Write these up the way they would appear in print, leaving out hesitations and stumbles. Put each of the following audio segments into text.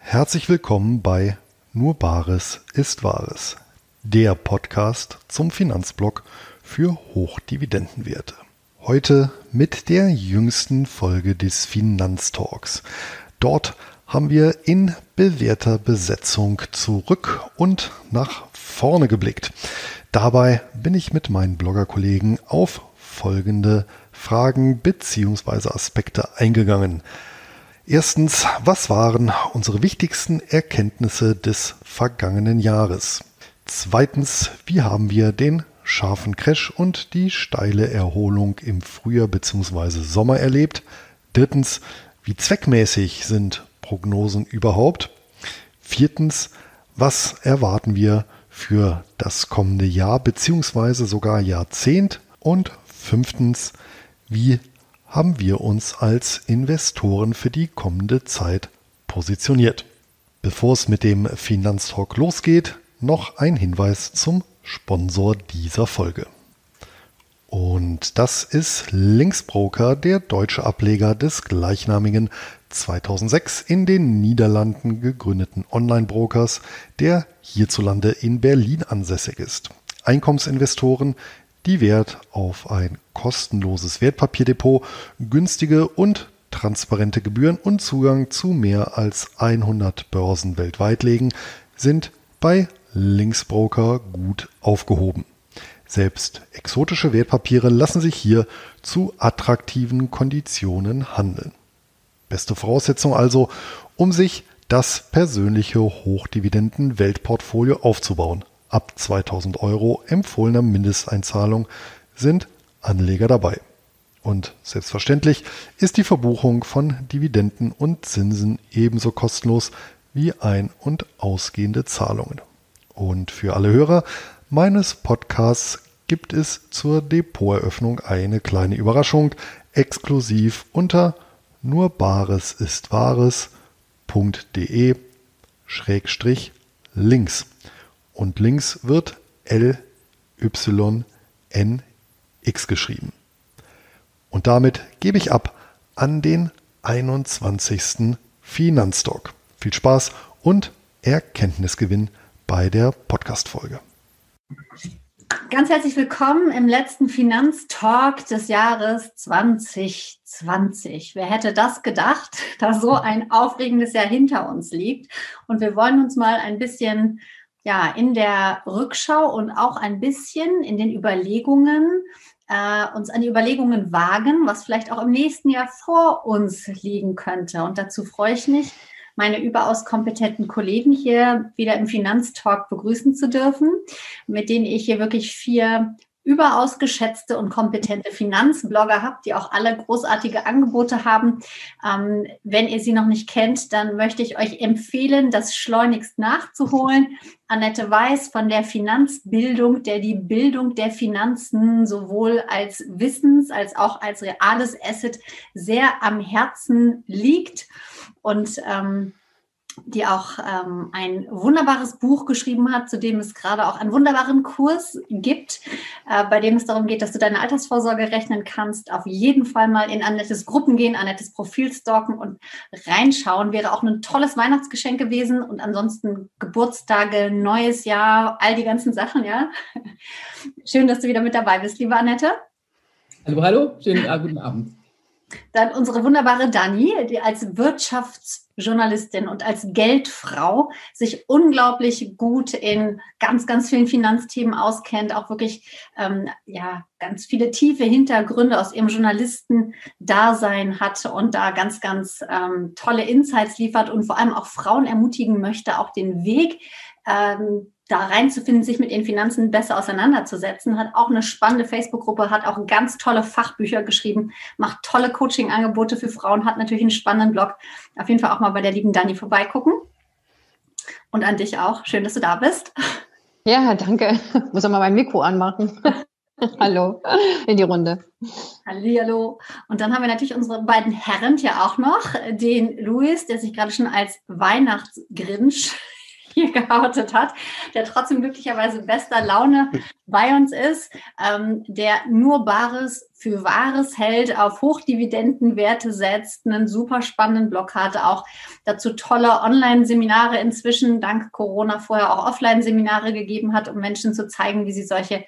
Herzlich willkommen bei Nur Bares ist Wahres, der Podcast zum Finanzblog für Hochdividendenwerte. Heute mit der jüngsten Folge des Finanztalks. Dort haben wir in bewährter Besetzung zurück und nach vorne geblickt. Dabei bin ich mit meinen Bloggerkollegen auf folgende Fragen bzw. Aspekte eingegangen. Erstens, was waren unsere wichtigsten Erkenntnisse des vergangenen Jahres? Zweitens, wie haben wir den scharfen Crash und die steile Erholung im Frühjahr bzw. Sommer erlebt? Drittens, wie zweckmäßig sind Prognosen überhaupt? Viertens, was erwarten wir für das kommende Jahr bzw. sogar Jahrzehnt? Und fünftens, wie haben wir uns als Investoren für die kommende Zeit positioniert? Bevor es mit dem Finanztalk losgeht, noch ein Hinweis zum Sponsor dieser Folge. Und das ist Linksbroker, der deutsche Ableger des gleichnamigen 2006 in den Niederlanden gegründeten Online-Brokers, der hierzulande in Berlin ansässig ist. Einkommensinvestoren, die Wert auf ein kostenloses Wertpapierdepot, günstige und transparente Gebühren und Zugang zu mehr als 100 Börsen weltweit legen, sind bei Linksbroker gut aufgehoben. Selbst exotische Wertpapiere lassen sich hier zu attraktiven Konditionen handeln. Beste Voraussetzung also, um sich das persönliche Hochdividenden-Weltportfolio aufzubauen. Ab 2.000 € empfohlener Mindesteinzahlung sind Anleger dabei. Und selbstverständlich ist die Verbuchung von Dividenden und Zinsen ebenso kostenlos wie ein- und ausgehende Zahlungen. Und für alle Hörer meines Podcasts gibt es zur Depoteröffnung eine kleine Überraschung, exklusiv unter nurbaresistwahres.de/links. Und links wird LYNX geschrieben. Und damit gebe ich ab an den 21. Finanztalk. Viel Spaß und Erkenntnisgewinn bei der Podcast-Folge. Ganz herzlich willkommen im letzten Finanztalk des Jahres 2020. Wer hätte das gedacht, dass so ein aufregendes Jahr hinter uns liegt? Und wir wollen uns mal ein bisschen in der Rückschau und auch ein bisschen in den Überlegungen, uns an die Überlegungen wagen, was vielleicht auch im nächsten Jahr vor uns liegen könnte. Und dazu freue ich mich, meine überaus kompetenten Kollegen hier wieder im Finanztalk begrüßen zu dürfen, mit denen ich hier wirklich 4 überaus geschätzte und kompetente Finanzblogger habe, die auch alle großartige Angebote haben. Wenn ihr sie noch nicht kennt, dann möchte ich euch empfehlen, das schleunigst nachzuholen. Annette Weiß von der Finanzbildung, der die Bildung der Finanzen sowohl als Wissens- als auch als reales Asset sehr am Herzen liegt und die auch ein wunderbares Buch geschrieben hat, zu dem es gerade auch einen wunderbaren Kurs gibt, bei dem es darum geht, dass du deine Altersvorsorge rechnen kannst. Auf jeden Fall mal in Annettes Gruppen gehen, Annettes Profil stalken und reinschauen. Wäre auch ein tolles Weihnachtsgeschenk gewesen und ansonsten Geburtstage, neues Jahr, all die ganzen Sachen, ja. Schön, dass du wieder mit dabei bist, liebe Annette. Hallo, schönen guten Abend. Dann unsere wunderbare Dani, die als Wirtschaftsjournalistin und als Geldfrau sich unglaublich gut in ganz, ganz vielen Finanzthemen auskennt, auch wirklich ganz viele tiefe Hintergründe aus ihrem Journalistendasein hat und da ganz, ganz tolle Insights liefert und vor allem auch Frauen ermutigen möchte, auch den Weg da reinzufinden, sich mit den Finanzen besser auseinanderzusetzen, hat auch eine spannende Facebook-Gruppe, hat auch ganz tolle Fachbücher geschrieben, macht tolle Coaching-Angebote für Frauen, hat natürlich einen spannenden Blog. Auf jeden Fall auch mal bei der lieben Dani vorbeigucken. Und an dich auch. Schön, dass du da bist. Ja, danke. Muss auch mal mein Mikro anmachen. Hallo in die Runde. Hallihallo. Und dann haben wir natürlich unsere beiden Herren hier auch noch, den Luis, der sich gerade schon als Weihnachtsgrinch hier geoutet hat, der trotzdem glücklicherweise bester Laune bei uns ist, der nur Bares für Wahres hält, auf Hochdividendenwerte setzt, einen super spannenden Blog hatte, auch dazu tolle Online-Seminare inzwischen, dank Corona vorher auch Offline-Seminare gegeben hat, um Menschen zu zeigen, wie sie solche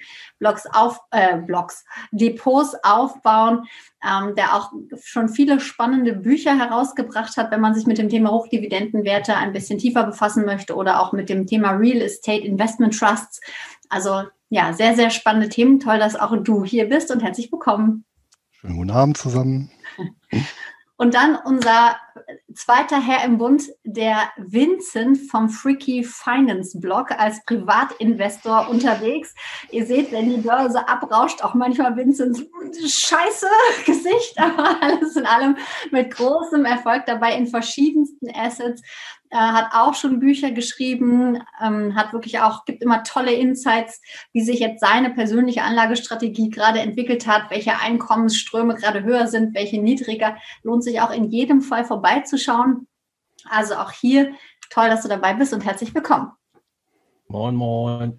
Depots aufbauen, der auch schon viele spannende Bücher herausgebracht hat, wenn man sich mit dem Thema Hochdividendenwerte ein bisschen tiefer befassen möchte oder auch mit dem Thema Real Estate Investment Trusts. Also ja, sehr, sehr spannende Themen. Toll, dass auch du hier bist und herzlich willkommen. Schönen guten Abend zusammen. Und dann unser zweiter Herr im Bund, der Vincent vom Freaky Finance Blog als Privatinvestor unterwegs. Ihr seht, wenn die Börse abrauscht, auch manchmal Vincents scheiße Gesicht, aber alles in allem mit großem Erfolg dabei in verschiedensten Assets. Hat auch schon Bücher geschrieben, gibt immer tolle Insights, wie sich jetzt seine persönliche Anlagestrategie gerade entwickelt hat, welche Einkommensströme gerade höher sind, welche niedriger. Lohnt sich auch in jedem Fall vorbeizuschauen. Also auch hier toll, dass du dabei bist und herzlich willkommen. Moin, moin.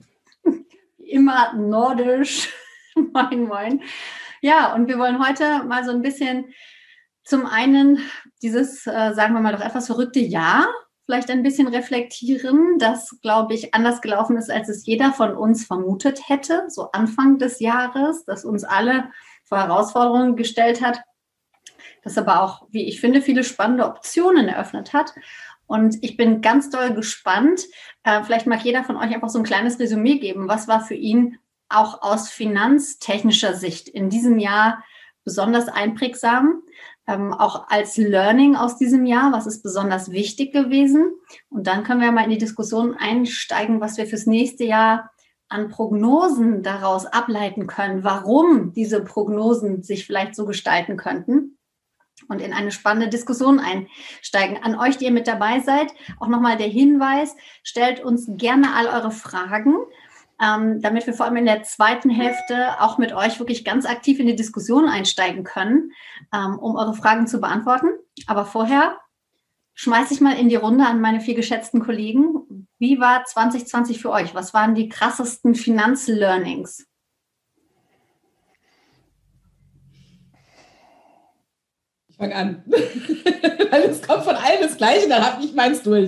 Immer nordisch. Moin, moin. Ja, und wir wollen heute mal so ein bisschen zum einen dieses, sagen wir mal, doch etwas verrückte Jahr vielleicht ein bisschen reflektieren, das, glaube ich, anders gelaufen ist, als es jeder von uns vermutet hätte, so Anfang des Jahres, das uns alle vor Herausforderungen gestellt hat, das aber auch, wie ich finde, viele spannende Optionen eröffnet hat. Und ich bin ganz doll gespannt, vielleicht mag jeder von euch einfach so ein kleines Resümee geben, was war für ihn auch aus finanztechnischer Sicht in diesem Jahr besonders einprägsam, auch als Learning aus diesem Jahr, was ist besonders wichtig gewesen. Und dann können wir mal in die Diskussion einsteigen, was wir fürs nächste Jahr an Prognosen daraus ableiten können, warum diese Prognosen sich vielleicht so gestalten könnten und in eine spannende Diskussion einsteigen. An euch, die ihr mit dabei seid, auch nochmal der Hinweis, stellt uns gerne all eure Fragen, damit wir vor allem in der zweiten Hälfte auch mit euch wirklich ganz aktiv in die Diskussion einsteigen können, um eure Fragen zu beantworten. Aber vorher schmeiße ich mal in die Runde an meine 4 geschätzten Kollegen. Wie war 2020 für euch? Was waren die krassesten Finanzlearnings? Ich fange an. Weil es kommt von allen das Gleiche, dann habe ich meins durch.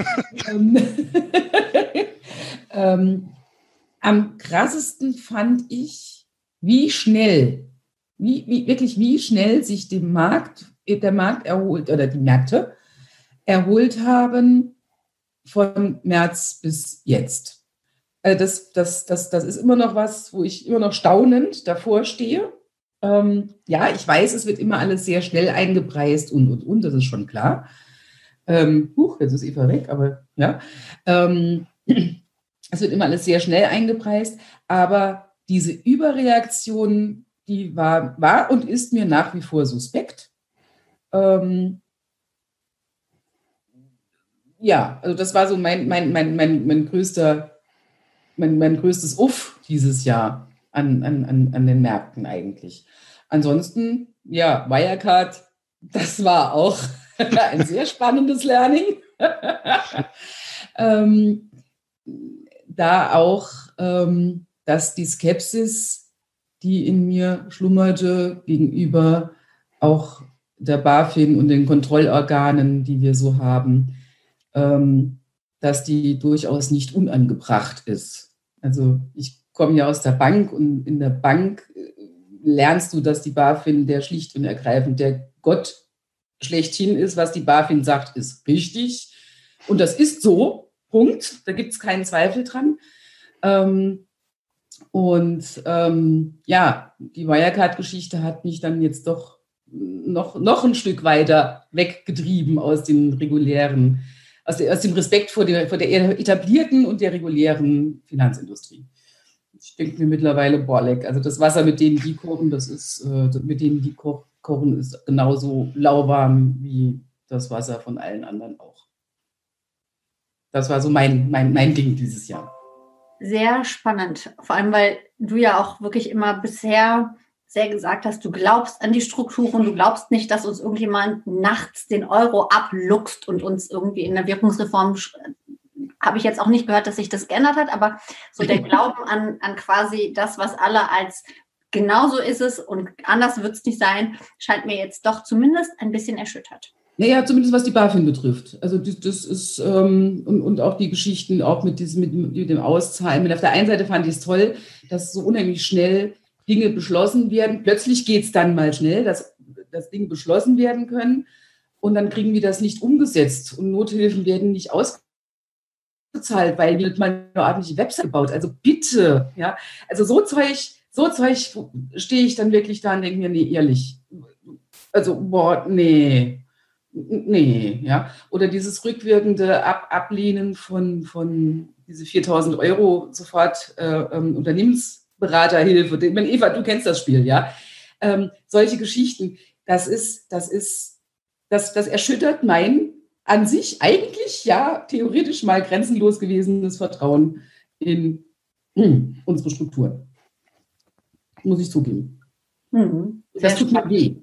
Am krassesten fand ich, wie schnell sich der Markt erholt oder die Märkte erholt haben von März bis jetzt. Also das ist immer noch was, wo ich immer noch staunend davor stehe. Ja, ich weiß, es wird immer alles sehr schnell eingepreist und, das ist schon klar. Jetzt ist Eva weg, aber ja. Es wird immer alles sehr schnell eingepreist, aber diese Überreaktion, die war und ist mir nach wie vor suspekt. Ja, also das war so mein größtes Uff dieses Jahr an den Märkten eigentlich. Ansonsten, ja, Wirecard, das war auch ein sehr spannendes Learning. Da auch, dass die Skepsis, die in mir schlummerte, gegenüber auch der BaFin und den Kontrollorganen, die wir so haben, dass die durchaus nicht unangebracht ist. Also ich komme ja aus der Bank und in der Bank lernst du, dass die BaFin der schlicht und ergreifend der Gott schlechthin ist. Was die BaFin sagt, ist richtig. Und das ist so. Punkt, da gibt es keinen Zweifel dran. Die Wirecard-Geschichte hat mich dann jetzt doch noch ein Stück weiter weggetrieben aus dem regulären, aus dem Respekt vor der etablierten und der regulären Finanzindustrie. Ich denke mir mittlerweile, leck, also das Wasser, mit dem die kochen, kochen, ist genauso lauwarm wie das Wasser von allen anderen auch. Das war so mein Ding dieses Jahr. Sehr spannend. Vor allem, weil du ja auch wirklich immer bisher sehr gesagt hast, du glaubst an die Strukturen, du glaubst nicht, dass uns irgendjemand nachts den Euro abluchst und uns irgendwie in der Währungsreform, habe ich jetzt auch nicht gehört, dass sich das geändert hat, aber so der Glauben an quasi das, was alle als genauso ist es und anders wird es nicht sein, scheint mir jetzt doch zumindest ein bisschen erschüttert. Naja, zumindest was die BaFin betrifft. Also das ist, und auch die Geschichten auch mit dem Auszahlen. Auf der einen Seite fand ich es toll, dass so unheimlich schnell Dinge beschlossen werden. Plötzlich geht es dann mal schnell, dass Dinge beschlossen werden können und dann kriegen wir das nicht umgesetzt und Nothilfen werden nicht ausgezahlt, weil wir mal eine ordentliche Website gebaut. Also bitte, ja. Also so Zeug stehe ich dann wirklich da und denke mir, nee, ehrlich. Also, nee, ja. Oder dieses rückwirkende Ablehnen von diese 4.000 Euro sofort Unternehmensberaterhilfe. Ich meine, Eva, du kennst das Spiel, ja. Solche Geschichten, das erschüttert mein an sich eigentlich, ja, theoretisch mal grenzenlos gewesenes Vertrauen in unsere Strukturen. Muss ich zugeben. Das tut mir weh.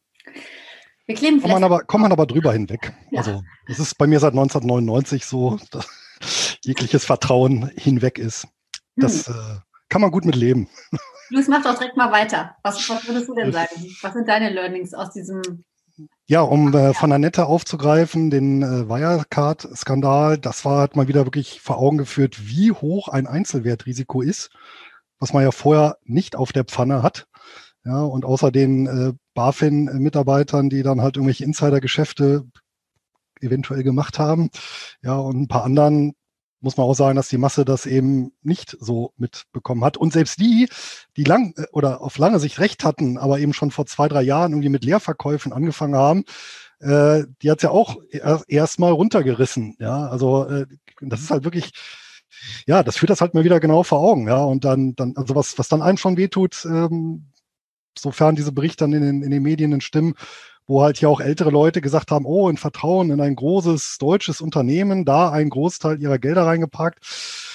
Wir kleben kommt man aber drüber hinweg. Ja. Also das ist bei mir seit 1999 so, dass jegliches Vertrauen hinweg ist. Das kann man gut mit leben. Luis, mach doch direkt mal weiter. Was würdest du denn sagen? Was sind deine Learnings aus diesem... Ja, um von Annette aufzugreifen, den Wirecard-Skandal, hat mal wieder wirklich vor Augen geführt, wie hoch ein Einzelwertrisiko ist, was man ja vorher nicht auf der Pfanne hat. Ja, und außer den BaFin-Mitarbeitern, die dann halt irgendwelche Insider-Geschäfte eventuell gemacht haben, ja, und ein paar anderen, muss man auch sagen, dass die Masse das eben nicht so mitbekommen hat. Und selbst die lang oder auf lange Sicht recht hatten, aber eben schon vor 2-3 Jahren irgendwie mit Leerverkäufen angefangen haben, die hat es ja auch erst mal runtergerissen. Ja, also das ist halt wirklich, ja, das führt das halt mal wieder genau vor Augen. Ja, und dann also was dann einem schon wehtut, sofern diese Berichte dann in den Medien stimmen, wo halt ja auch ältere Leute gesagt haben, oh, in Vertrauen in ein großes deutsches Unternehmen, da einen Großteil ihrer Gelder reingepackt.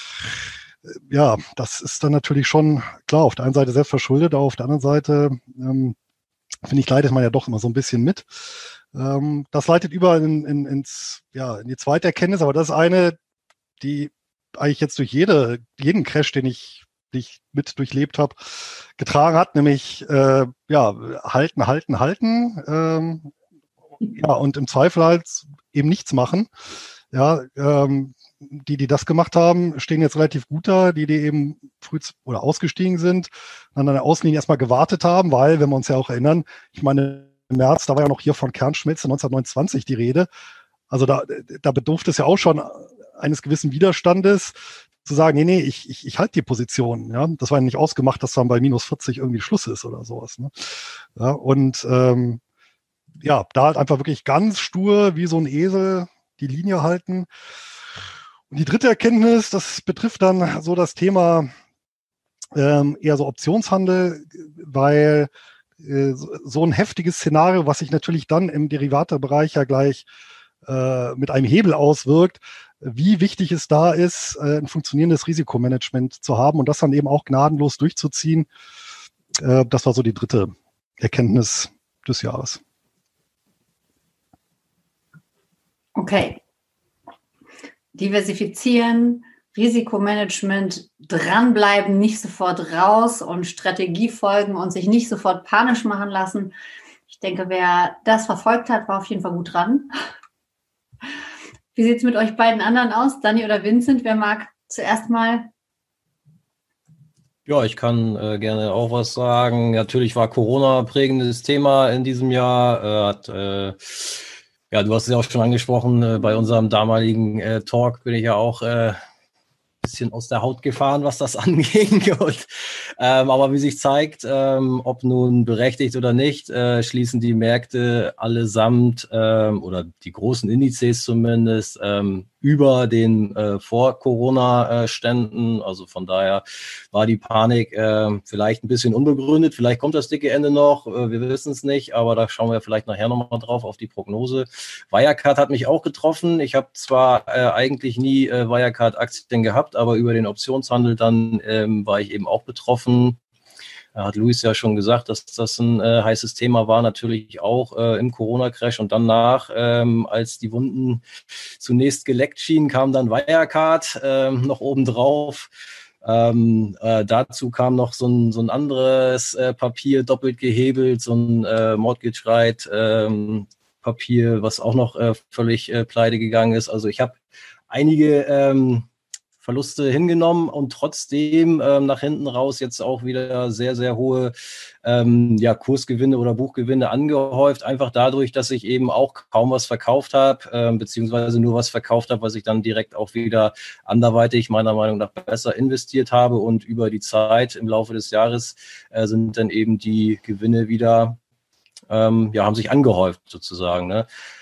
Ja, das ist dann natürlich schon, klar, auf der einen Seite selbst verschuldet, aber auf der anderen Seite, finde ich, leidet man ja doch immer so ein bisschen mit. Das leitet über in die zweite Erkenntnis, aber das ist eine, die eigentlich jetzt durch jeden Crash, den ich mit durchlebt habe, getragen hat, nämlich halten. Und im Zweifel halt eben nichts machen. Ja, die das gemacht haben, stehen jetzt relativ gut da, die eben früh oder ausgestiegen sind, dann an der Außenlinie erstmal gewartet haben, weil, wenn wir uns ja auch erinnern, ich meine, im März, da war ja noch hier von Kernschmelze 1929 die Rede. Also da bedurfte es ja auch schon eines gewissen Widerstandes, zu sagen, nee, ich halte die Position. Ja? Das war ja nicht ausgemacht, dass dann bei minus 40 irgendwie Schluss ist oder sowas. Ne? Ja, und da halt einfach wirklich ganz stur wie so ein Esel die Linie halten. Und die dritte Erkenntnis, das betrifft dann so das Thema eher so Optionshandel, weil so ein heftiges Szenario, was sich natürlich dann im Derivatebereich ja gleich mit einem Hebel auswirkt, wie wichtig es da ist, ein funktionierendes Risikomanagement zu haben und das dann eben auch gnadenlos durchzuziehen. Das war so die dritte Erkenntnis des Jahres. Okay. Diversifizieren, Risikomanagement, dranbleiben, nicht sofort raus und Strategie folgen und sich nicht sofort panisch machen lassen. Ich denke, wer das verfolgt hat, war auf jeden Fall gut dran. Wie sieht es mit euch beiden anderen aus, Dani oder Vincent? Wer mag zuerst mal? Ja, ich kann gerne auch was sagen. Natürlich war Corona ein prägendes Thema in diesem Jahr. Du hast es ja auch schon angesprochen, bei unserem damaligen Talk bin ich ja auch bisschen aus der Haut gefahren, was das anging. Aber wie sich zeigt, ob nun berechtigt oder nicht, schließen die Märkte allesamt oder die großen Indizes zumindest über den Vor-Corona-Ständen. Also von daher war die Panik vielleicht ein bisschen unbegründet. Vielleicht kommt das dicke Ende noch. Wir wissen es nicht, aber da schauen wir vielleicht nachher nochmal drauf auf die Prognose. Wirecard hat mich auch getroffen. Ich habe zwar eigentlich nie Wirecard-Aktien gehabt, aber über den Optionshandel dann war ich eben auch betroffen. Da hat Luis ja schon gesagt, dass das ein heißes Thema war, natürlich auch im Corona-Crash. Und danach, als die Wunden zunächst geleckt schienen, kam dann Wirecard noch obendrauf. Dazu kam noch so ein anderes Papier, doppelt gehebelt, so ein Mortgage Right Papier, was auch noch völlig pleite gegangen ist. Also ich habe einige Verluste hingenommen und trotzdem nach hinten raus jetzt auch wieder sehr, sehr hohe Kursgewinne oder Buchgewinne angehäuft. Einfach dadurch, dass ich eben auch kaum was verkauft habe, beziehungsweise nur was verkauft habe, was ich dann direkt auch wieder anderweitig meiner Meinung nach besser investiert habe. Und über die Zeit im Laufe des Jahres sind dann eben die Gewinne wieder, haben sich angehäuft sozusagen. Ne?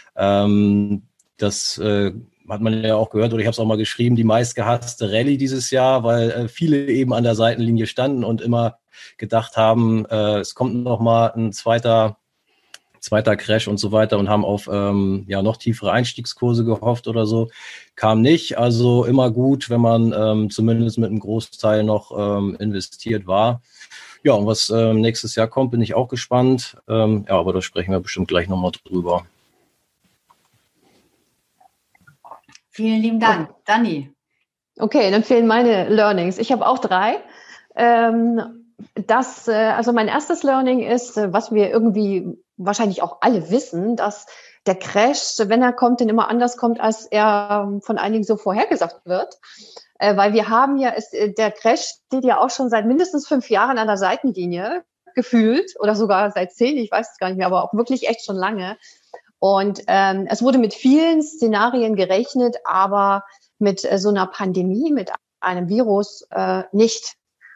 Das hat man ja auch gehört, oder ich habe es auch mal geschrieben, die meistgehasste Rallye dieses Jahr, weil viele eben an der Seitenlinie standen und immer gedacht haben, es kommt noch mal ein zweiter Crash und so weiter und haben auf noch tiefere Einstiegskurse gehofft oder so. Kam nicht, also immer gut, wenn man zumindest mit einem Großteil noch investiert war. Ja, und was nächstes Jahr kommt, bin ich auch gespannt. Aber da sprechen wir bestimmt gleich nochmal drüber. Vielen lieben Dank. Dani. Okay, dann fehlen meine Learnings. Ich habe auch 3. Also mein erstes Learning ist, was wir irgendwie wahrscheinlich auch alle wissen, dass der Crash, wenn er kommt, dann immer anders kommt, als er von einigen so vorhergesagt wird. Weil wir haben der Crash steht ja auch schon seit mindestens 5 Jahren an der Seitenlinie gefühlt oder sogar seit 10, ich weiß es gar nicht mehr, aber auch wirklich echt schon lange. Und es wurde mit vielen Szenarien gerechnet, aber mit so einer Pandemie, mit einem Virus nicht.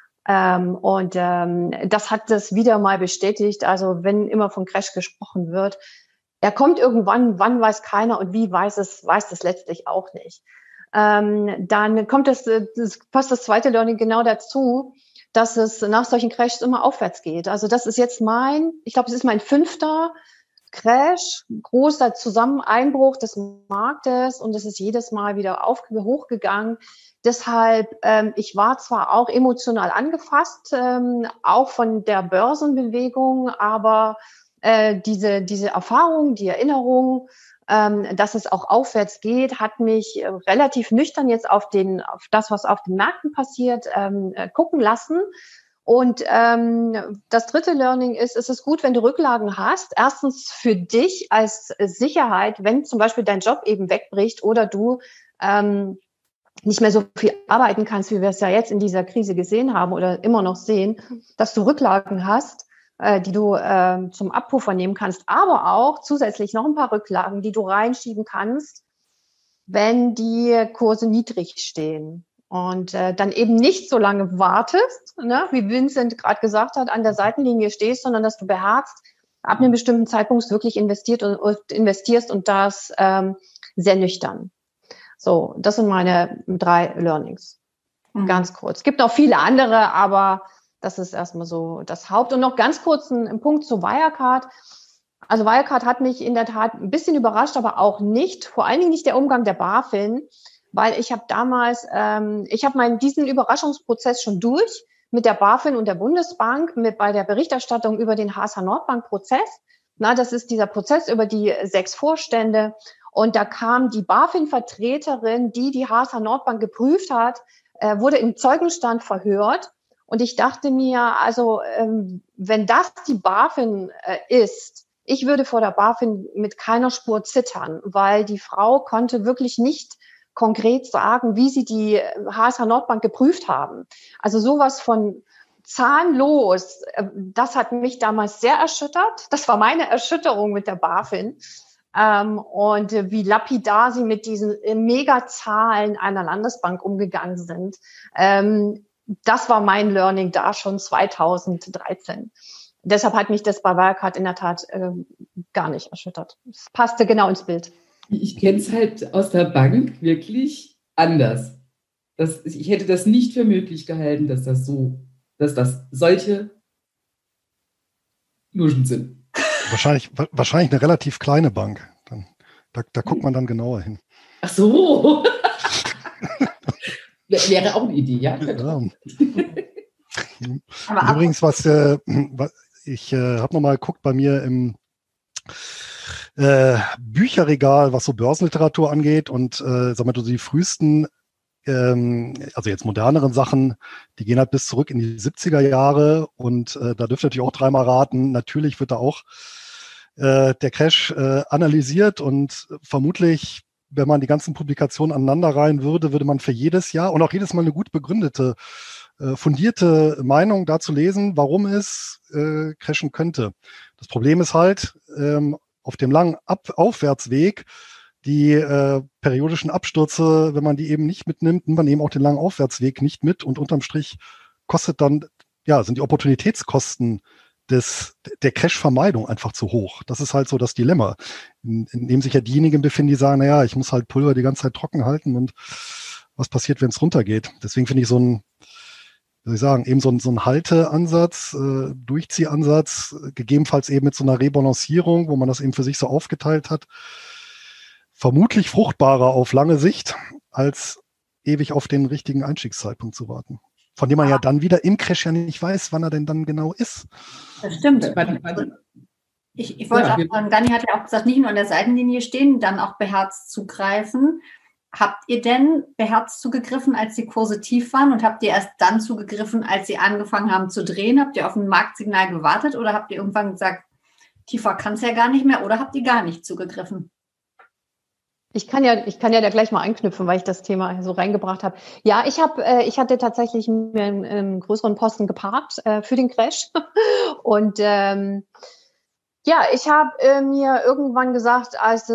Das hat das wieder mal bestätigt. Also wenn immer von Crash gesprochen wird, er kommt irgendwann, wann weiß keiner und wie weiß es letztlich auch nicht. Dann kommt passt das zweite Learning genau dazu, dass es nach solchen Crashs immer aufwärts geht. Also das ist jetzt ich glaube, es ist mein 5. Crash, großer Einbruch des Marktes und es ist jedes Mal wieder hochgegangen. Deshalb, ich war zwar auch emotional angefasst, auch von der Börsenbewegung, aber diese Erfahrung, die Erinnerung, dass es auch aufwärts geht, hat mich relativ nüchtern jetzt auf das, was auf den Märkten passiert, gucken lassen. Und das dritte Learning ist, es ist gut, wenn du Rücklagen hast. Erstens für dich als Sicherheit, wenn zum Beispiel dein Job eben wegbricht oder du nicht mehr so viel arbeiten kannst, wie wir es ja jetzt in dieser Krise gesehen haben oder immer noch sehen, dass du Rücklagen hast, die du zum Abpuffer nehmen kannst, aber auch zusätzlich noch ein paar Rücklagen, die du reinschieben kannst, wenn die Kurse niedrig stehen. Und dann eben nicht so lange wartest, ne, wie Vincent gerade gesagt hat, an der Seitenlinie stehst, sondern dass du beherzt, ab einem bestimmten Zeitpunkt wirklich investierst und das sehr nüchtern. So, das sind meine 3 Learnings. Ganz kurz. Es gibt noch viele andere, aber das ist erstmal so das Haupt. Und noch ganz kurz ein Punkt zu Wirecard. Also Wirecard hat mich in der Tat ein bisschen überrascht, aber auch nicht, vor allen Dingen nicht der Umgang der BaFin, weil ich habe damals, diesen Überraschungsprozess schon durch mit der BaFin und der Bundesbank, bei der Berichterstattung über den HSH Nordbank-Prozess. Das ist dieser Prozess über die 6 Vorstände. Und da kam die BaFin-Vertreterin, die HSH Nordbank geprüft hat, wurde im Zeugenstand verhört. Und ich dachte mir, also wenn das die BaFin ist, ich würde vor der BaFin mit keiner Spur zittern, weil die Frau konnte wirklich nicht konkret sagen, wie sie die HSH Nordbank geprüft haben. Also sowas von zahnlos, das hat mich damals sehr erschüttert. Das war meine Erschütterung mit der BaFin. Und wie lapidar sie mit diesen Megazahlen einer Landesbank umgegangen sind. Das war mein Learning da schon 2013. Deshalb hat mich das bei Wirecard in der Tat gar nicht erschüttert. Es passte genau ins Bild. Ich kenne es halt aus der Bank wirklich anders. Ich hätte das nicht für möglich gehalten, dass das solche Luschen sind. Wahrscheinlich eine relativ kleine Bank. Da guckt man dann genauer hin. Ach so. Wäre auch eine Idee, ja. Ja. Übrigens, ich habe nochmal geguckt bei mir im Bücherregal, was so Börsenliteratur angeht und die frühesten also jetzt moderneren Sachen, die gehen halt bis zurück in die 70er Jahre und da dürft ihr natürlich auch dreimal raten. Natürlich wird da auch der Crash analysiert und vermutlich, wenn man die ganzen Publikationen aneinanderreihen würde, würde man für jedes Jahr und auch jedes Mal eine gut begründete, fundierte Meinung dazu lesen, warum es crashen könnte. Das Problem ist halt, auf dem langen Aufwärtsweg die periodischen Abstürze, wenn man die eben nicht mitnimmt, nimmt man eben auch den langen Aufwärtsweg nicht mit und unterm Strich kostet dann, ja, sind die Opportunitätskosten der Crash-Vermeidung einfach zu hoch. Das ist halt so das Dilemma, in dem sich ja diejenigen befinden, die sagen, naja, ich muss halt Pulver die ganze Zeit trocken halten und was passiert, wenn es runtergeht? Deswegen finde ich so ein, wie soll ich sagen, eben so ein Halteansatz, Durchziehansatz, gegebenenfalls eben mit so einer Rebalancierung, wo man das eben für sich so aufgeteilt hat, vermutlich fruchtbarer auf lange Sicht, als ewig auf den richtigen Einstiegszeitpunkt zu warten. Von dem man ja dann wieder im Crash ja nicht weiß, wann er denn dann genau ist. Das stimmt. Ich wollte auch sagen, Dani hat ja auch gesagt, nicht nur an der Seitenlinie stehen, dann auch beherzt zugreifen. Habt ihr denn beherzt zugegriffen, als die Kurse tief waren und habt ihr erst dann zugegriffen, als sie angefangen haben zu drehen? Habt ihr auf ein Marktsignal gewartet oder habt ihr irgendwann gesagt, tiefer kann es ja gar nicht mehr oder habt ihr gar nicht zugegriffen? Ich kann ja da gleich mal anknüpfen, weil ich das Thema so reingebracht habe. Ja, ich hatte tatsächlich mir einen größeren Posten geparkt für den Crash. Und ja, ich habe mir irgendwann gesagt,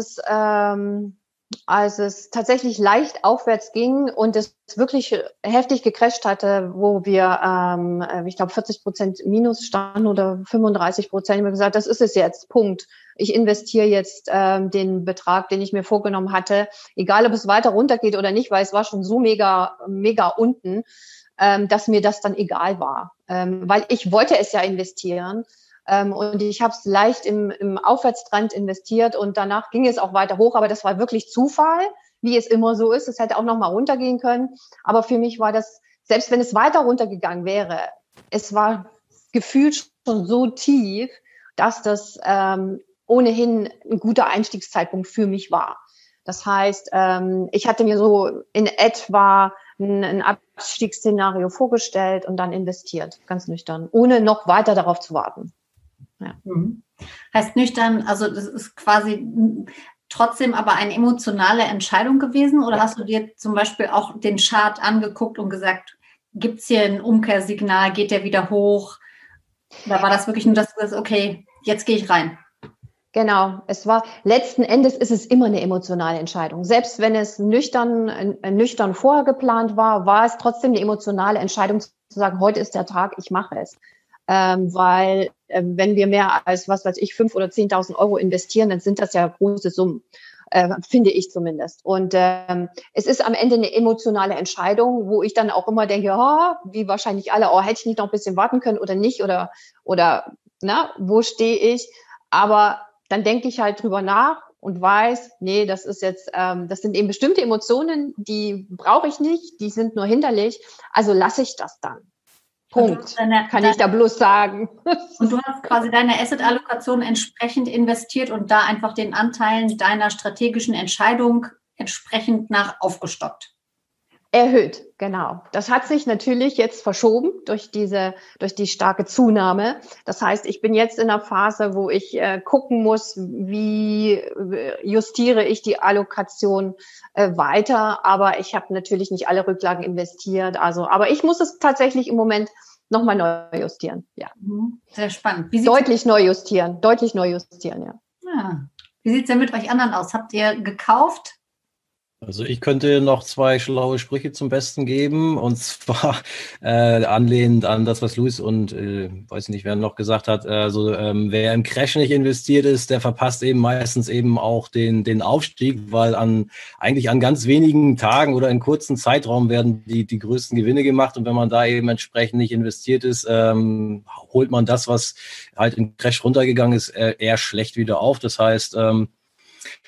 als es tatsächlich leicht aufwärts ging und es wirklich heftig gecrasht hatte, wo wir, ich glaube, 40% Minus standen oder 35%, ich habe gesagt, das ist es jetzt, Punkt. Ich investiere jetzt den Betrag, den ich mir vorgenommen hatte, egal ob es weiter runtergeht oder nicht, weil es war schon so mega, mega unten, dass mir das dann egal war. Weil ich wollte es ja investieren. Und ich habe es leicht im Aufwärtstrend investiert und danach ging es auch weiter hoch, aber das war wirklich Zufall, wie es immer so ist. Es hätte auch noch mal runtergehen können, aber für mich war das, selbst wenn es weiter runtergegangen wäre, es war gefühlt schon so tief, dass das ohnehin ein guter Einstiegszeitpunkt für mich war. Das heißt, ich hatte mir so in etwa ein Abstiegsszenario vorgestellt und dann investiert, ganz nüchtern, ohne noch weiter darauf zu warten. Ja. Heißt nüchtern, also das ist quasi trotzdem aber eine emotionale Entscheidung gewesen oder hast du dir zum Beispiel auch den Chart angeguckt und gesagt, gibt es hier ein Umkehrsignal, geht der wieder hoch? Oder war das wirklich nur, dass du sagst, okay, jetzt gehe ich rein? Genau, letzten Endes ist es immer eine emotionale Entscheidung. Selbst wenn es nüchtern vorher geplant war, war es trotzdem eine emotionale Entscheidung zu sagen, heute ist der Tag, ich mache es. Weil wenn wir mehr als, 5.000 oder 10.000 Euro investieren, dann sind das ja große Summen, finde ich zumindest. Und es ist am Ende eine emotionale Entscheidung, wo ich dann auch immer denke, wie wahrscheinlich alle, hätte ich nicht noch ein bisschen warten können oder nicht oder wo stehe ich? Aber dann denke ich halt drüber nach und weiß, nee, das ist jetzt, das sind eben bestimmte Emotionen, die brauche ich nicht, die sind nur hinderlich, also lasse ich das dann. Punkt, kann ich da bloß sagen. Und du hast quasi deine Asset-Allokation entsprechend investiert und da einfach den Anteilen deiner strategischen Entscheidung entsprechend nach aufgestockt. Erhöht, genau. Das hat sich natürlich jetzt verschoben durch die starke Zunahme. Das heißt, ich bin jetzt in einer Phase, wo ich gucken muss, wie justiere ich die Allokation weiter. Aber ich habe natürlich nicht alle Rücklagen investiert. Aber ich muss es tatsächlich im Moment nochmal neu justieren. Ja. Sehr spannend. Deutlich neu justieren, ja. Wie sieht es denn mit euch anderen aus? Habt ihr gekauft? Also ich könnte noch 2 schlaue Sprüche zum Besten geben, und zwar anlehnend an das, was Luis und weiß nicht, wer noch gesagt hat, wer im Crash nicht investiert ist, der verpasst eben meistens eben auch den Aufstieg, weil eigentlich an ganz wenigen Tagen oder in kurzen Zeitraum werden die größten Gewinne gemacht, und wenn man da eben entsprechend nicht investiert ist, holt man das, was halt im Crash runtergegangen ist, eher schlecht wieder auf. Das heißt,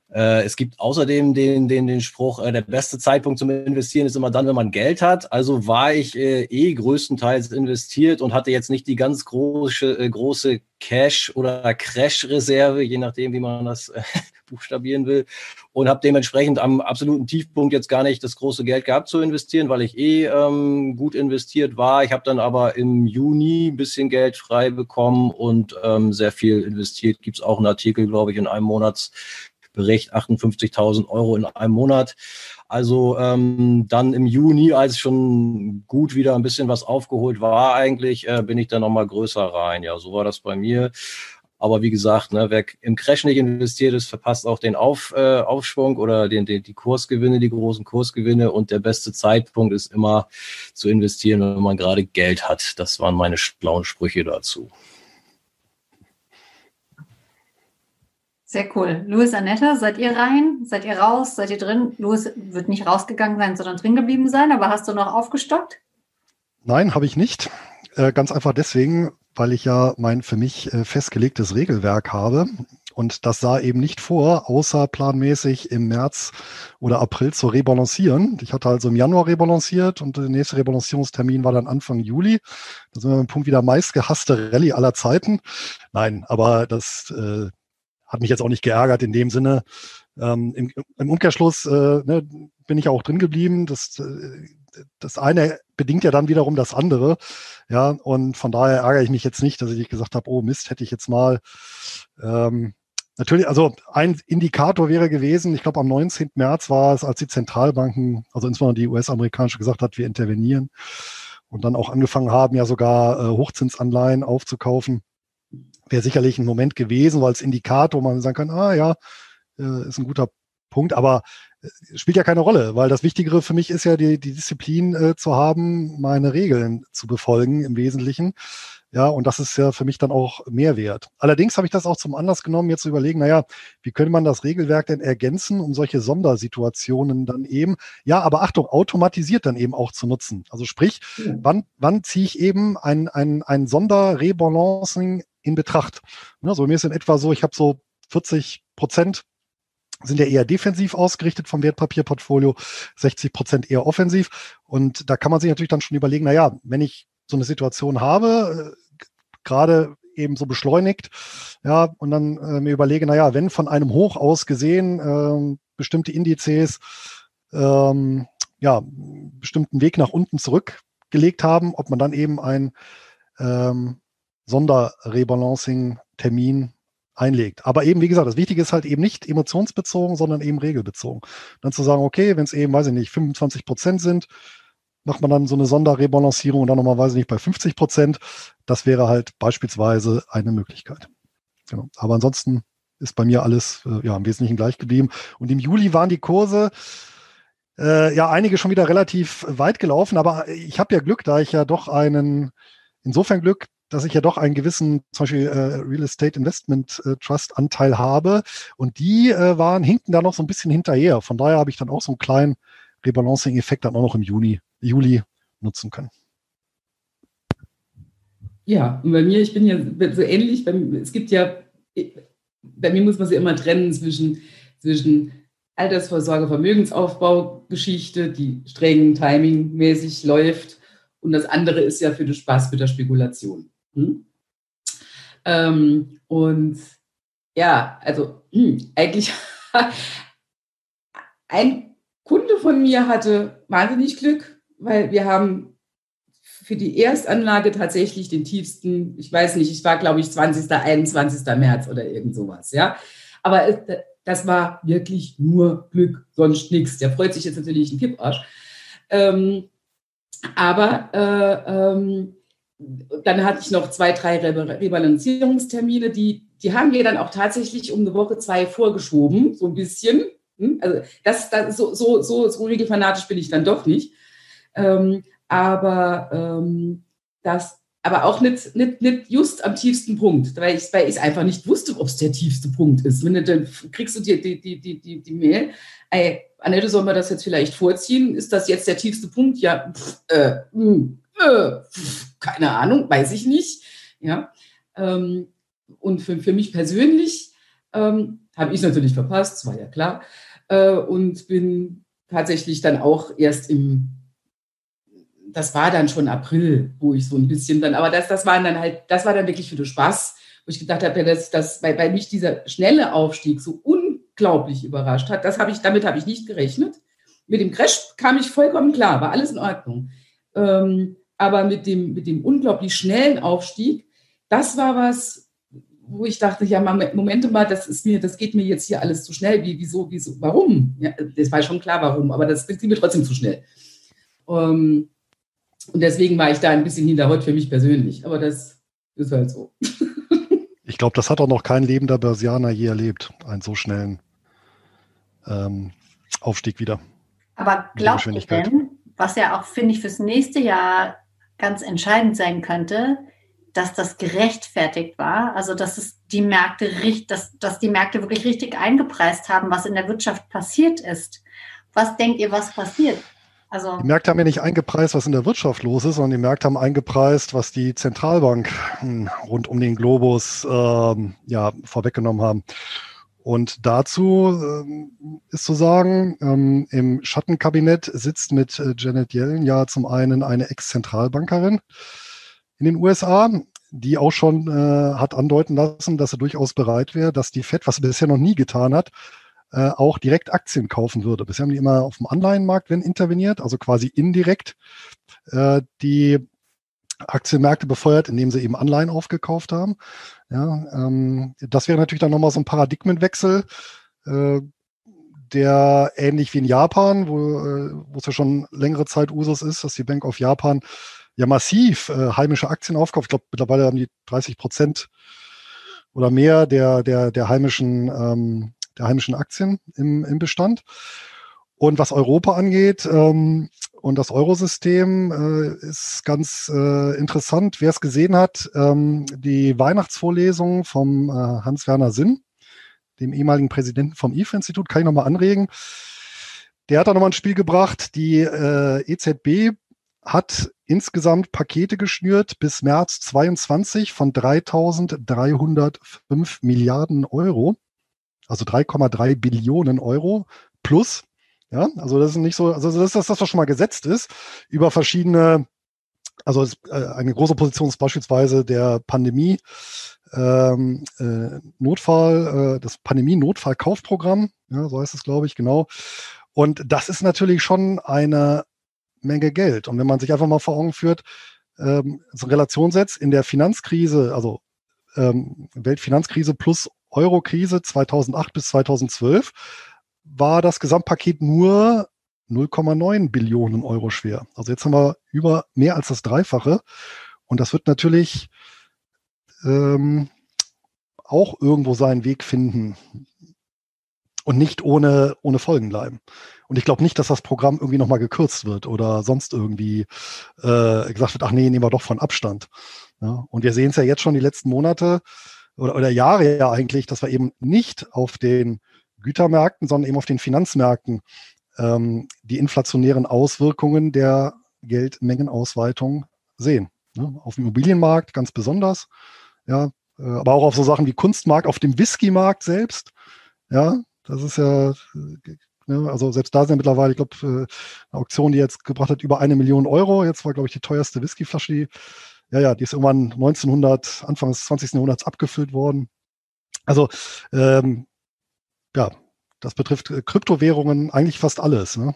Es gibt außerdem den Spruch, der beste Zeitpunkt zum Investieren ist immer dann, wenn man Geld hat. Also war ich größtenteils investiert und hatte jetzt nicht die ganz große Cash- oder Crash-Reserve, je nachdem, wie man das buchstabieren will. Und habe dementsprechend am absoluten Tiefpunkt jetzt gar nicht das große Geld gehabt zu investieren, weil ich gut investiert war. Ich habe dann aber im Juni ein bisschen Geld frei bekommen und sehr viel investiert. Gibt es auch einen Artikel, glaube ich, in einem Monatsbericht, 58.000 € in einem Monat. Also dann im Juni, als schon gut wieder ein bisschen was aufgeholt war eigentlich, bin ich dann nochmal größer rein. Ja, so war das bei mir. Aber wie gesagt, ne, wer im Crash nicht investiert ist, verpasst auch den Aufschwung oder die Kursgewinne, die großen Kursgewinne. Und der beste Zeitpunkt ist immer zu investieren, wenn man gerade Geld hat. Das waren meine schlauen Sprüche dazu. Sehr cool. Louis, Annette, seid ihr rein? Seid ihr raus? Seid ihr drin? Louis wird nicht rausgegangen sein, sondern drin geblieben sein. Aber hast du noch aufgestockt? Nein, habe ich nicht. Ganz einfach deswegen, weil ich ja mein für mich festgelegtes Regelwerk habe. Und das sah eben nicht vor, außerplanmäßig im März oder April zu rebalancieren. Ich hatte also im Januar rebalanciert und der nächste Rebalancierungstermin war dann Anfang Juli. Da sind wir beim Punkt wieder meistgehasste Rallye aller Zeiten. Nein, aber das hat mich jetzt auch nicht geärgert in dem Sinne. Im Umkehrschluss bin ich auch drin geblieben. Das eine bedingt ja dann wiederum das andere. Ja, und von daher ärgere ich mich jetzt nicht, dass ich nicht gesagt habe, oh Mist, hätte ich jetzt mal. Natürlich, also ein Indikator wäre gewesen, ich glaube am 19. März war es, als die Zentralbanken, also insbesondere die US-amerikanische, gesagt hat, wir intervenieren und dann auch angefangen haben, ja sogar Hochzinsanleihen aufzukaufen. Wäre sicherlich ein Moment gewesen, weil als Indikator man sagen kann, ist ein guter Punkt, aber spielt ja keine Rolle, weil das Wichtigere für mich ist ja die Disziplin zu haben, meine Regeln zu befolgen im Wesentlichen. Ja, und das ist ja für mich dann auch Mehrwert. Allerdings habe ich das auch zum Anlass genommen, jetzt zu überlegen, wie könnte man das Regelwerk denn ergänzen, um solche Sondersituationen dann eben, ja, aber Achtung, automatisiert dann eben auch zu nutzen. Also sprich, wann ziehe ich eben ein Sonderrebalancing in Betracht? Also bei mir ist in etwa so, ich habe so 40% sind ja eher defensiv ausgerichtet vom Wertpapierportfolio, 60% eher offensiv. Und da kann man sich natürlich dann schon überlegen, wenn ich so eine Situation habe, gerade eben so beschleunigt, ja, und dann mir überlege, wenn von einem Hoch aus gesehen bestimmte Indizes bestimmten Weg nach unten zurückgelegt haben, ob man dann eben ein Sonderrebalancing-Termin einlegt. Aber eben, wie gesagt, das Wichtige ist halt eben nicht emotionsbezogen, sondern eben regelbezogen. Dann zu sagen, okay, wenn es eben, 25% sind, macht man dann so eine Sonderrebalancierung und dann nochmal, bei 50%. Das wäre halt beispielsweise eine Möglichkeit. Genau. Aber ansonsten ist bei mir alles im Wesentlichen gleich geblieben. Und im Juli waren die Kurse einige schon wieder relativ weit gelaufen, aber ich habe ja Glück, da ich ja doch insofern Glück, dass ich ja doch einen gewissen, zum Beispiel Real Estate Investment Trust Anteil habe und die hinken da noch so ein bisschen hinterher. Von daher habe ich dann auch so einen kleinen Rebalancing-Effekt dann auch noch im Juli nutzen können. Ja, und bei mir, ich bin ja so ähnlich, bei mir muss man sie immer trennen zwischen Altersvorsorge, Vermögensaufbau, Geschichte, die streng timingmäßig läuft, und das andere ist ja für den Spaß mit der Spekulation. Eigentlich ein Kunde von mir hatte wahnsinnig Glück, weil wir haben für die Erstanlage tatsächlich den tiefsten, ich weiß nicht, ich war glaube ich 21. März oder irgend sowas, ja. Aber das war wirklich nur Glück, sonst nichts. Der freut sich jetzt natürlich einen Kipparsch. Dann hatte ich noch 2, 3 Rebalancierungstermine, die haben wir dann auch tatsächlich um eine Woche, 2 vorgeschoben, so ein bisschen. Also so regelfanatisch bin ich dann doch nicht. Aber auch nicht just am tiefsten Punkt, weil ich es einfach nicht wusste, ob es der tiefste Punkt ist. Dann kriegst du die Mail, Annette, sollen wir das jetzt vielleicht vorziehen? Ist das jetzt der tiefste Punkt? Ja, keine Ahnung, weiß ich nicht. Ja, und für mich persönlich Habe ich natürlich verpasst, das war ja klar. Und bin tatsächlich dann auch erst das war dann schon April, wo ich so ein bisschen dann, aber das war dann wirklich wieder Spaß, wo ich gedacht habe, weil mich dieser schnelle Aufstieg so unglaublich überrascht hat. Damit habe ich nicht gerechnet. Mit dem Crash kam ich vollkommen klar, war alles in Ordnung. Aber mit dem unglaublich schnellen Aufstieg, das war was, wo ich dachte, ja, Moment mal, das geht mir jetzt hier alles zu schnell. Wieso, warum? Ja, das war schon klar, warum, aber das geht mir trotzdem zu schnell. Und deswegen war ich da ein bisschen hinterhot für mich persönlich. Aber das ist halt so. Ich glaube, das hat auch noch kein lebender Börsianer je erlebt, einen so schnellen Aufstieg wieder. Aber glaubt ihr denn, was ja auch, finde ich, fürs nächste Jahr ganz entscheidend sein könnte, dass das gerechtfertigt war, also dass die Märkte wirklich richtig eingepreist haben, was in der Wirtschaft passiert ist. Was denkt ihr, was passiert? Also, die Märkte haben ja nicht eingepreist, was in der Wirtschaft los ist, sondern die Märkte haben eingepreist, was die Zentralbank rund um den Globus vorweggenommen haben. Und dazu ist zu sagen, im Schattenkabinett sitzt mit Janet Yellen ja zum einen eine Ex-Zentralbankerin in den USA, die auch schon hat andeuten lassen, dass sie durchaus bereit wäre, dass die FED, was sie bisher noch nie getan hat, auch direkt Aktien kaufen würde. Bisher haben die immer auf dem Anleihenmarkt interveniert, also quasi indirekt die Aktienmärkte befeuert, indem sie eben Anleihen aufgekauft haben. Ja, das wäre natürlich dann nochmal so ein Paradigmenwechsel, der ähnlich wie in Japan, wo es ja schon längere Zeit Usus ist, dass die Bank of Japan ja massiv heimische Aktien aufkauft. Ich glaube, mittlerweile haben die 30% oder mehr der heimischen Aktien im Bestand. Und was Europa angeht und das Eurosystem ist ganz interessant. Wer es gesehen hat, die Weihnachtsvorlesung vom Hans-Werner Sinn, dem ehemaligen Präsidenten vom IFO-Institut, kann ich nochmal anregen. Der hat da nochmal ein Spiel gebracht. Die EZB hat insgesamt Pakete geschnürt bis März 22 von 3.305 Milliarden Euro, also 3,3 Billionen Euro plus. Ja, also das ist nicht so, also das ist das, was schon mal gesetzt ist, über verschiedene, also eine große Position ist beispielsweise der Pandemie das Pandemie-Notfallkaufprogramm, ja, so heißt es, glaube ich, genau. Und das ist natürlich schon eine Menge Geld. Und wenn man sich einfach mal vor Augen führt, so eine Relation setzt in der Finanzkrise, also Weltfinanzkrise plus Eurokrise 2008 bis 2012, war das Gesamtpaket nur 0,9 Billionen Euro schwer. Also jetzt haben wir über mehr als das Dreifache. Und das wird natürlich auch irgendwo seinen Weg finden und nicht ohne Folgen bleiben. Und ich glaube nicht, dass das Programm irgendwie nochmal gekürzt wird oder sonst irgendwie gesagt wird, ach nee, nehmen wir doch von Abstand. Ja, und wir sehen es ja jetzt schon die letzten Monate oder Jahre ja eigentlich, dass wir eben nicht auf den Gütermärkten, sondern eben auf den Finanzmärkten die inflationären Auswirkungen der Geldmengenausweitung sehen. Ne? Auf dem Immobilienmarkt ganz besonders, ja, aber auch auf so Sachen wie Kunstmarkt, auf dem Whiskymarkt selbst. Ja, das ist ja, also selbst da sind ja mittlerweile, ich glaube, eine Auktion, die jetzt gebracht hat, über 1 Million Euro. Jetzt war, glaube ich, die teuerste Whiskyflasche, die ist irgendwann Anfang des 20. Jahrhunderts abgefüllt worden. Also, das betrifft Kryptowährungen eigentlich fast alles. Ne?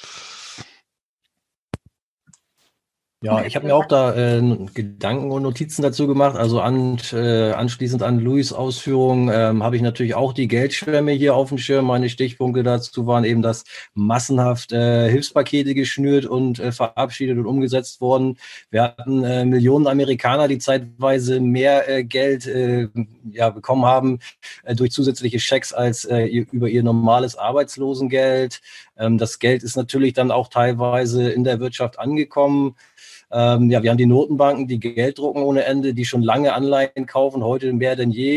Ja, ich habe mir auch da Gedanken und Notizen dazu gemacht. Also anschließend an Louis' Ausführungen habe ich natürlich auch die Geldschwemme hier auf dem Schirm. Meine Stichpunkte dazu waren eben, dass massenhaft Hilfspakete geschnürt und verabschiedet und umgesetzt wurden. Wir hatten Millionen Amerikaner, die zeitweise mehr Geld bekommen haben durch zusätzliche Schecks als über ihr normales Arbeitslosengeld. Das Geld ist natürlich dann auch teilweise in der Wirtschaft angekommen. Wir haben die Notenbanken, die Geld drucken ohne Ende, die schon lange Anleihen kaufen, heute mehr denn je.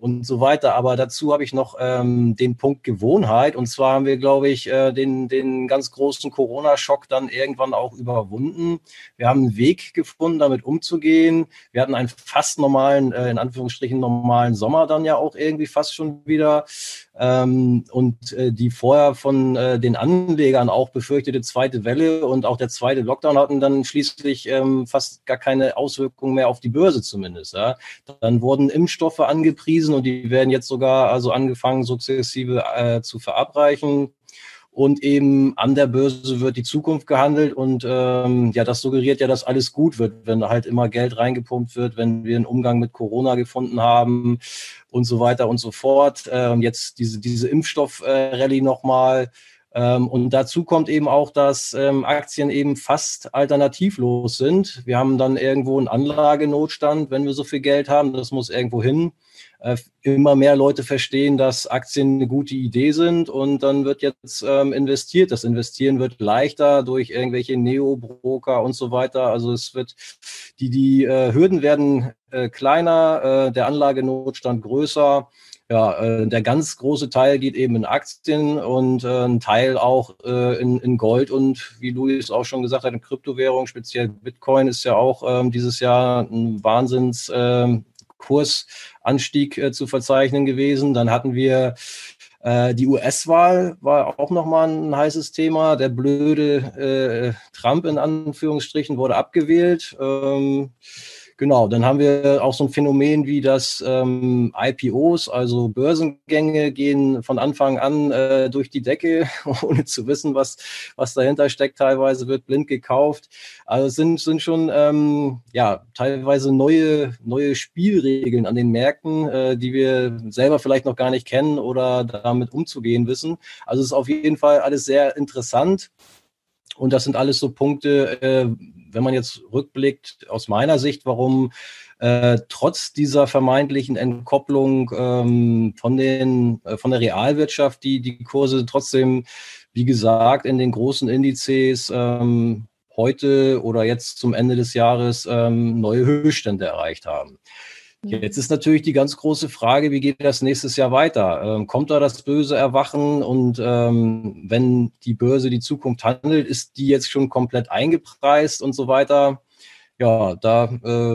und so weiter. Aber dazu habe ich noch den Punkt Gewohnheit. Und zwar haben wir, glaube ich, den ganz großen Corona-Schock dann irgendwann auch überwunden. Wir haben einen Weg gefunden, damit umzugehen. Wir hatten einen fast normalen, in Anführungsstrichen normalen Sommer dann ja auch irgendwie fast schon wieder. Und die vorher von den Anlegern auch befürchtete zweite Welle und auch der zweite Lockdown hatten dann schließlich fast gar keine Auswirkungen mehr auf die Börse zumindest. Ja. Dann wurden Impfstoffe angepriesen und die werden jetzt sogar also angefangen sukzessive zu verabreichen. Und eben an der Börse wird die Zukunft gehandelt und ja, das suggeriert ja, dass alles gut wird, wenn halt immer Geld reingepumpt wird, wenn wir einen Umgang mit Corona gefunden haben und so weiter und so fort. Jetzt diese Impfstoff-Rallye nochmal. Und dazu kommt eben auch, dass Aktien eben fast alternativlos sind. Wir haben dann irgendwo einen Anlagenotstand, wenn wir so viel Geld haben. Das muss irgendwo hin. Immer mehr Leute verstehen, dass Aktien eine gute Idee sind und dann wird jetzt investiert. Das Investieren wird leichter durch irgendwelche Neo-Broker und so weiter. Also es wird die Hürden werden kleiner, der Anlagenotstand größer. Ja, der ganz große Teil geht eben in Aktien und ein Teil auch in Gold und wie Luis auch schon gesagt hat, in Kryptowährungen, speziell Bitcoin ist ja auch dieses Jahr ein Wahnsinns Kursanstieg zu verzeichnen gewesen. Dann hatten wir die US-Wahl, war auch nochmal ein heißes Thema. Der blöde Trump in Anführungsstrichen wurde abgewählt. Genau, dann haben wir auch so ein Phänomen wie das IPOs, also Börsengänge gehen von Anfang an durch die Decke, ohne zu wissen, was dahinter steckt. Teilweise wird blind gekauft. Also es sind schon ja teilweise neue Spielregeln an den Märkten, die wir selber vielleicht noch gar nicht kennen oder damit umzugehen wissen. Also es ist auf jeden Fall alles sehr interessant. Und das sind alles so Punkte, wenn man jetzt rückblickt, aus meiner Sicht, warum trotz dieser vermeintlichen Entkopplung von der Realwirtschaft die Kurse trotzdem, wie gesagt, in den großen Indizes heute oder jetzt zum Ende des Jahres neue Höchststände erreicht haben. Jetzt ist natürlich die ganz große Frage, wie geht das nächstes Jahr weiter? Kommt da das böse Erwachen und wenn die Börse die Zukunft handelt, ist die jetzt schon komplett eingepreist und so weiter? Ja, da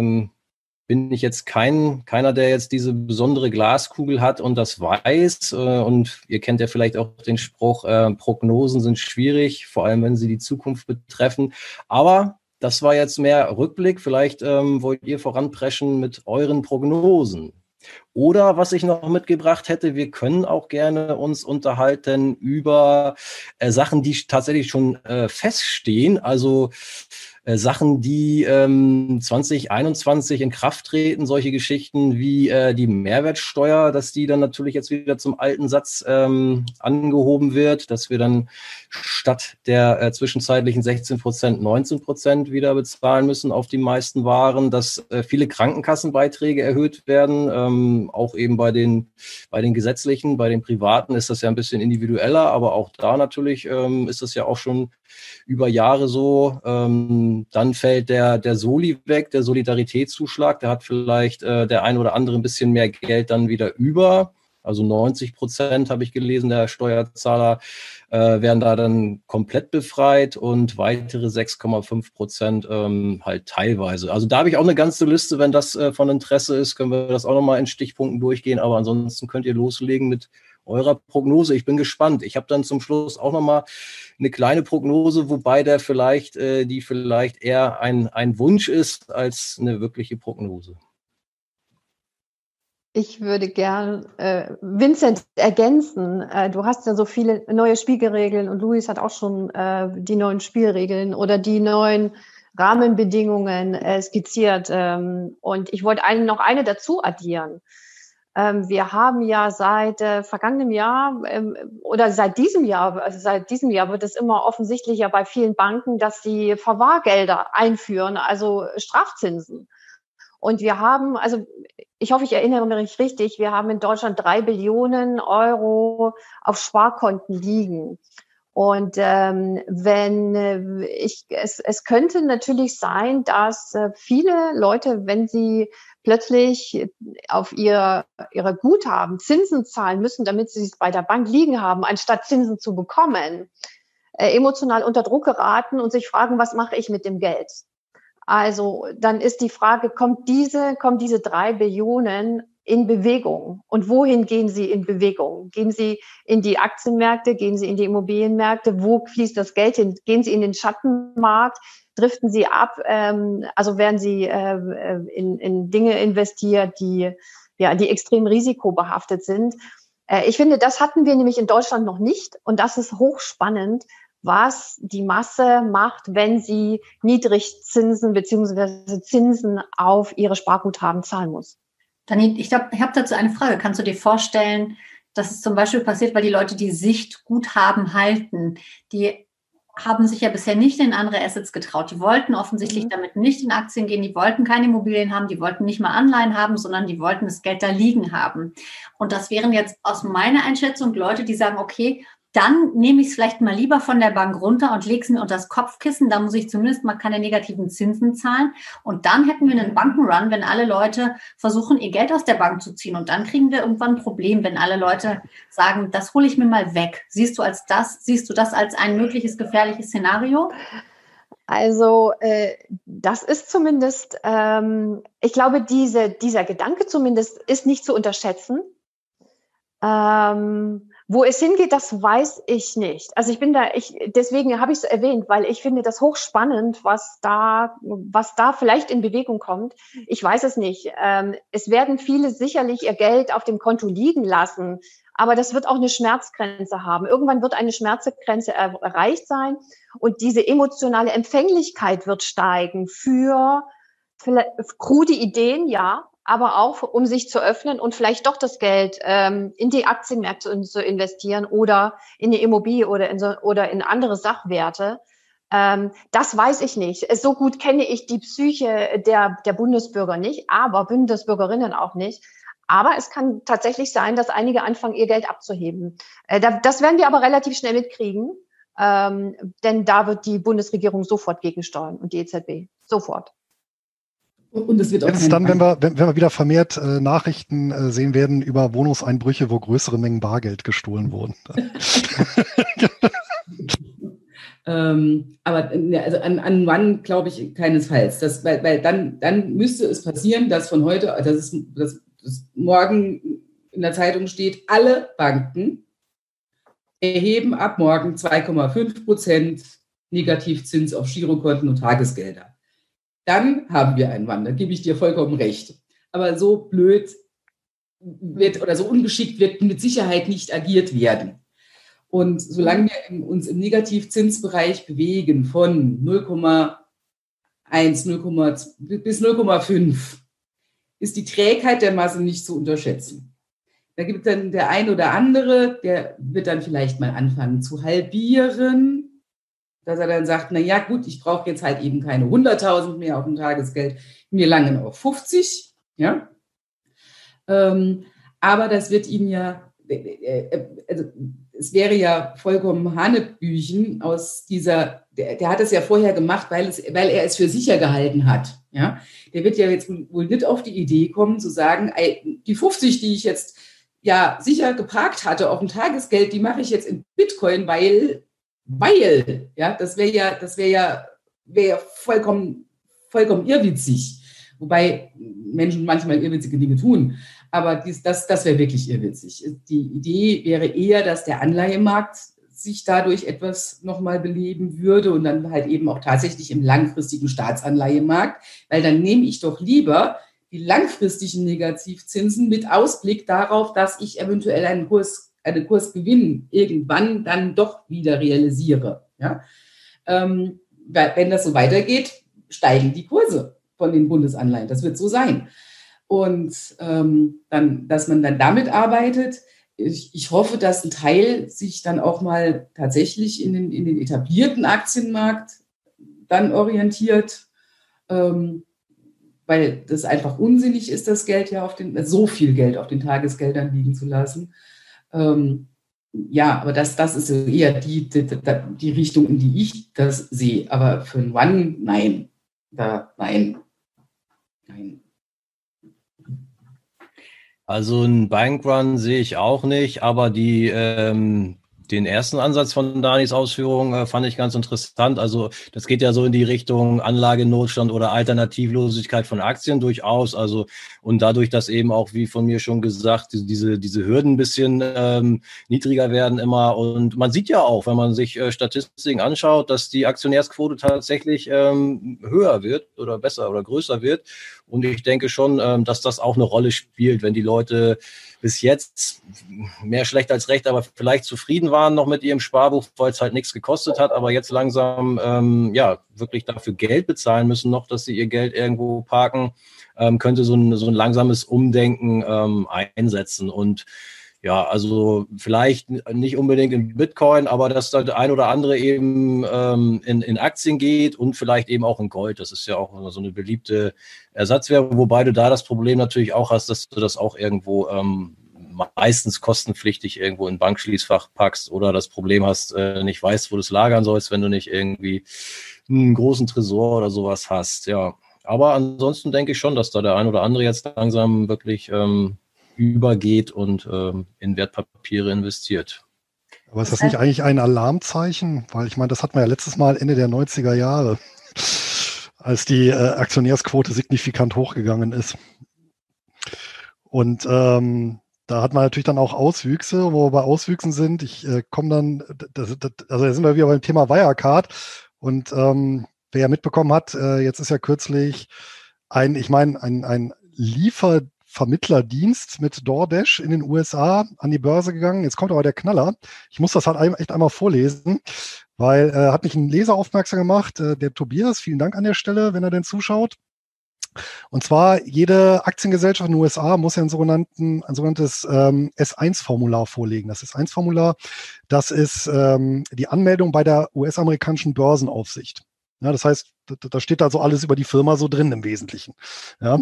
bin ich jetzt keiner, der jetzt diese besondere Glaskugel hat und das weiß. Und ihr kennt ja vielleicht auch den Spruch, Prognosen sind schwierig, vor allem wenn sie die Zukunft betreffen. Aber das war jetzt mehr Rückblick. Vielleicht wollt ihr voranpreschen mit euren Prognosen. Oder was ich noch mitgebracht hätte, wir können auch gerne uns unterhalten über Sachen, die tatsächlich schon feststehen. Also Sachen, die 2021 in Kraft treten, solche Geschichten wie die Mehrwertsteuer, dass die dann natürlich jetzt wieder zum alten Satz angehoben wird, dass wir dann statt der zwischenzeitlichen 16%, 19% wieder bezahlen müssen auf die meisten Waren, dass viele Krankenkassenbeiträge erhöht werden, auch eben bei den gesetzlichen, bei den privaten ist das ja ein bisschen individueller, aber auch da natürlich ist das ja auch schon über Jahre so. Dann fällt der Soli weg, der Solidaritätszuschlag, der hat vielleicht der ein oder andere ein bisschen mehr Geld dann wieder über. Also 90% habe ich gelesen, der Steuerzahler werden da dann komplett befreit und weitere 6,5% halt teilweise. Also da habe ich auch eine ganze Liste, wenn das von Interesse ist, können wir das auch nochmal in Stichpunkten durchgehen, aber ansonsten könnt ihr loslegen mit eurer Prognose. Ich bin gespannt. Ich habe dann zum Schluss auch nochmal eine kleine Prognose, wobei die vielleicht eher ein Wunsch ist als eine wirkliche Prognose. Ich würde gern Vincent ergänzen. Du hast ja so viele neue Spielregeln und Luis hat auch schon die neuen Spielregeln oder die neuen Rahmenbedingungen skizziert. Und ich wollte noch eine dazu addieren. Wir haben ja seit vergangenem Jahr oder seit diesem Jahr wird es immer offensichtlicher bei vielen Banken, dass sie Verwahrgelder einführen, also Strafzinsen. Und wir haben, also ich hoffe, ich erinnere mich richtig, wir haben in Deutschland 3 Billionen Euro auf Sparkonten liegen. Und es könnte natürlich sein, dass viele Leute, wenn sie plötzlich auf ihre Guthaben Zinsen zahlen müssen, damit sie es bei der Bank liegen haben, anstatt Zinsen zu bekommen, emotional unter Druck geraten und sich fragen, was mache ich mit dem Geld? Also dann ist die Frage, kommen diese 3 Billionen in Bewegung? Und wohin gehen sie in Bewegung? Gehen sie in die Aktienmärkte? Gehen sie in die Immobilienmärkte? Wo fließt das Geld hin? Gehen sie in den Schattenmarkt? Driften sie ab? Also werden sie in Dinge investiert, die extrem risikobehaftet sind? Ich finde, das hatten wir nämlich in Deutschland noch nicht. Und das ist hochspannend, was die Masse macht, wenn sie Niedrigzinsen bzw. Zinsen auf ihre Sparguthaben zahlen muss. Dani, ich habe dazu eine Frage. Kannst du dir vorstellen, dass es zum Beispiel passiert, weil die Leute die Sichtguthaben halten, die haben sich ja bisher nicht in andere Assets getraut. Die wollten offensichtlich damit nicht in Aktien gehen, die wollten keine Immobilien haben, die wollten nicht mal Anleihen haben, sondern die wollten das Geld da liegen haben. Und das wären jetzt aus meiner Einschätzung Leute, die sagen, okay, dann nehme ich es vielleicht mal lieber von der Bank runter und lege es mir unter das Kopfkissen. Da muss ich zumindest mal keine negativen Zinsen zahlen. Und dann hätten wir einen Bankenrun, wenn alle Leute versuchen, ihr Geld aus der Bank zu ziehen. Und dann kriegen wir irgendwann ein Problem, wenn alle Leute sagen, das hole ich mir mal weg. Siehst du das als ein mögliches gefährliches Szenario? Also das ist zumindest, ich glaube, dieser Gedanke zumindest ist nicht zu unterschätzen. Wo es hingeht, das weiß ich nicht. Also deswegen habe ich es erwähnt, weil ich finde das hochspannend, was da vielleicht in Bewegung kommt. Ich weiß es nicht. Es werden viele sicherlich ihr Geld auf dem Konto liegen lassen, aber das wird auch eine Schmerzgrenze haben. Irgendwann wird eine Schmerzgrenze erreicht sein und diese emotionale Empfänglichkeit wird steigen für krude Ideen, ja, aber auch, um sich zu öffnen und vielleicht doch das Geld in die Aktienmärkte zu investieren oder in die Immobilie oder in andere Sachwerte. Das weiß ich nicht. So gut kenne ich die Psyche der Bundesbürger nicht, aber Bundesbürgerinnen auch nicht. Aber es kann tatsächlich sein, dass einige anfangen, ihr Geld abzuheben. Das werden wir aber relativ schnell mitkriegen, denn da wird die Bundesregierung sofort gegensteuern und die EZB sofort. Und es wird auch dann, wenn wir wieder vermehrt Nachrichten sehen werden über Wohnungseinbrüche, wo größere Mengen Bargeld gestohlen wurden. Aber also an wann glaube ich keinesfalls. Weil dann müsste es passieren, dass von heute, dass morgen in der Zeitung steht, alle Banken erheben ab morgen 2,5% Negativzins auf Girokonten und Tagesgelder. Dann haben wir einen Wandel, gebe ich dir vollkommen recht. Aber so blöd wird oder so ungeschickt wird mit Sicherheit nicht agiert werden. Und solange wir uns im Negativzinsbereich bewegen von 0,1, 0,2 bis 0,5, ist die Trägheit der Masse nicht zu unterschätzen. Da gibt dann der ein oder andere, der wird dann vielleicht mal anfangen zu halbieren, dass er dann sagt, na ja, gut, ich brauche jetzt halt eben keine 100.000 mehr auf dem Tagesgeld, mir langen auf 50, ja. Aber das wird ihm ja, also es wäre ja vollkommen Hanebüchen aus dieser, der hat es ja vorher gemacht, weil er es für sicher gehalten hat, ja. Der wird ja jetzt wohl nicht auf die Idee kommen, zu sagen, die 50, die ich jetzt ja sicher geparkt hatte auf dem Tagesgeld, die mache ich jetzt in Bitcoin, weil, ja, das wäre ja vollkommen irrwitzig. Wobei Menschen manchmal irrwitzige Dinge tun. Aber das wäre wirklich irrwitzig. Die Idee wäre eher, dass der Anleihemarkt sich dadurch etwas nochmal beleben würde und dann halt eben auch tatsächlich im langfristigen Staatsanleihemarkt, weil dann nehme ich doch lieber die langfristigen Negativzinsen mit Ausblick darauf, dass ich eventuell einen Kursgewinn irgendwann dann doch wieder realisiere. Ja? Wenn das so weitergeht, steigen die Kurse von den Bundesanleihen. Das wird so sein. Und dann, dass man dann damit arbeitet, ich hoffe, dass ein Teil sich dann auch mal tatsächlich in den etablierten Aktienmarkt dann orientiert, weil das einfach unsinnig ist, das Geld ja so viel Geld auf den Tagesgeldern liegen zu lassen. Ja, aber das ist so eher die Richtung, in die ich das sehe. Aber für ein One, nein. Nein. Also ein Bankrun sehe ich auch nicht, aber den ersten Ansatz von Danis Ausführungen fand ich ganz interessant. Also das geht ja so in die Richtung Anlagenotstand oder Alternativlosigkeit von Aktien durchaus. Also und dadurch, dass eben auch, wie von mir schon gesagt, diese Hürden ein bisschen niedriger werden immer. Und man sieht ja auch, wenn man sich Statistiken anschaut, dass die Aktionärsquote tatsächlich höher wird oder besser oder größer wird. Und ich denke schon, dass das auch eine Rolle spielt, wenn die Leute bis jetzt mehr schlecht als recht, aber vielleicht zufrieden waren noch mit ihrem Sparbuch, weil es halt nichts gekostet hat, aber jetzt langsam wirklich dafür Geld bezahlen müssen noch, dass sie ihr Geld irgendwo parken, könnte so ein langsames Umdenken einsetzen. Und ja, also vielleicht nicht unbedingt in Bitcoin, aber dass da der ein oder andere eben in Aktien geht und vielleicht eben auch in Gold. Das ist ja auch so eine beliebte Ersatzwährung, wobei du da das Problem natürlich auch hast, dass du das auch irgendwo meistens kostenpflichtig irgendwo in Bankschließfach packst oder das Problem hast, nicht weißt, wo du es lagern sollst, wenn du nicht irgendwie einen großen Tresor oder sowas hast. Ja, aber ansonsten denke ich schon, dass da der ein oder andere jetzt langsam wirklich übergeht und in Wertpapiere investiert. Aber ist das nicht eigentlich ein Alarmzeichen? Weil ich meine, das hatten wir ja letztes Mal Ende der 90er Jahre, als die Aktionärsquote signifikant hochgegangen ist. Und da hat man natürlich dann auch Auswüchse, wo wir bei Auswüchsen sind. Ich komme dann, also da sind wir wieder beim Thema Wirecard. Und wer ja mitbekommen hat, jetzt ist ja kürzlich ein Liefervermittlerdienst mit DoorDash in den USA an die Börse gegangen. Jetzt kommt aber der Knaller. Ich muss das halt echt einmal vorlesen, weil hat mich ein Leser aufmerksam gemacht, der Tobias. Vielen Dank an der Stelle, wenn er denn zuschaut. Und zwar, jede Aktiengesellschaft in den USA muss ja ein sogenanntes S1-Formular vorlegen. Das S1-Formular, das ist die Anmeldung bei der US-amerikanischen Börsenaufsicht. Ja, das heißt, da steht also alles über die Firma so drin im Wesentlichen. Ja,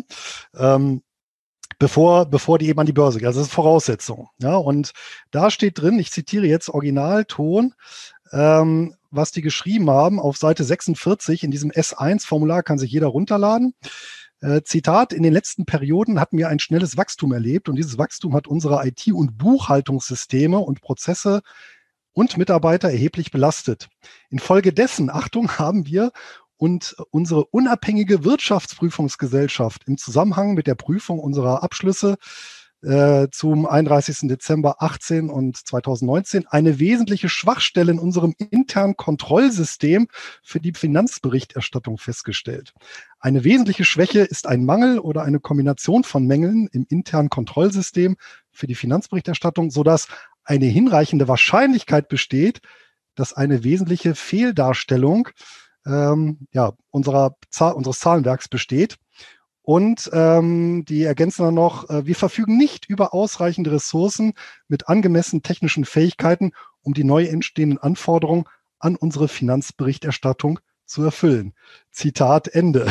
bevor die eben an die Börse geht. Also das ist Voraussetzung. Ja, und da steht drin, ich zitiere jetzt Originalton, was die geschrieben haben auf Seite 46 in diesem S1-Formular, kann sich jeder runterladen. Zitat, in den letzten Perioden hatten wir ein schnelles Wachstum erlebt und dieses Wachstum hat unsere IT- und Buchhaltungssysteme und Prozesse und Mitarbeiter erheblich belastet. Infolgedessen, Achtung, haben wir und unsere unabhängige Wirtschaftsprüfungsgesellschaft im Zusammenhang mit der Prüfung unserer Abschlüsse zum 31. Dezember 18 und 2019 eine wesentliche Schwachstelle in unserem internen Kontrollsystem für die Finanzberichterstattung festgestellt. Eine wesentliche Schwäche ist ein Mangel oder eine Kombination von Mängeln im internen Kontrollsystem für die Finanzberichterstattung, sodass eine hinreichende Wahrscheinlichkeit besteht, dass eine wesentliche Fehldarstellung unseres Zahlenwerks besteht. Und die ergänzen dann noch, wir verfügen nicht über ausreichende Ressourcen mit angemessenen technischen Fähigkeiten, um die neu entstehenden Anforderungen an unsere Finanzberichterstattung zu erfüllen. Zitat Ende.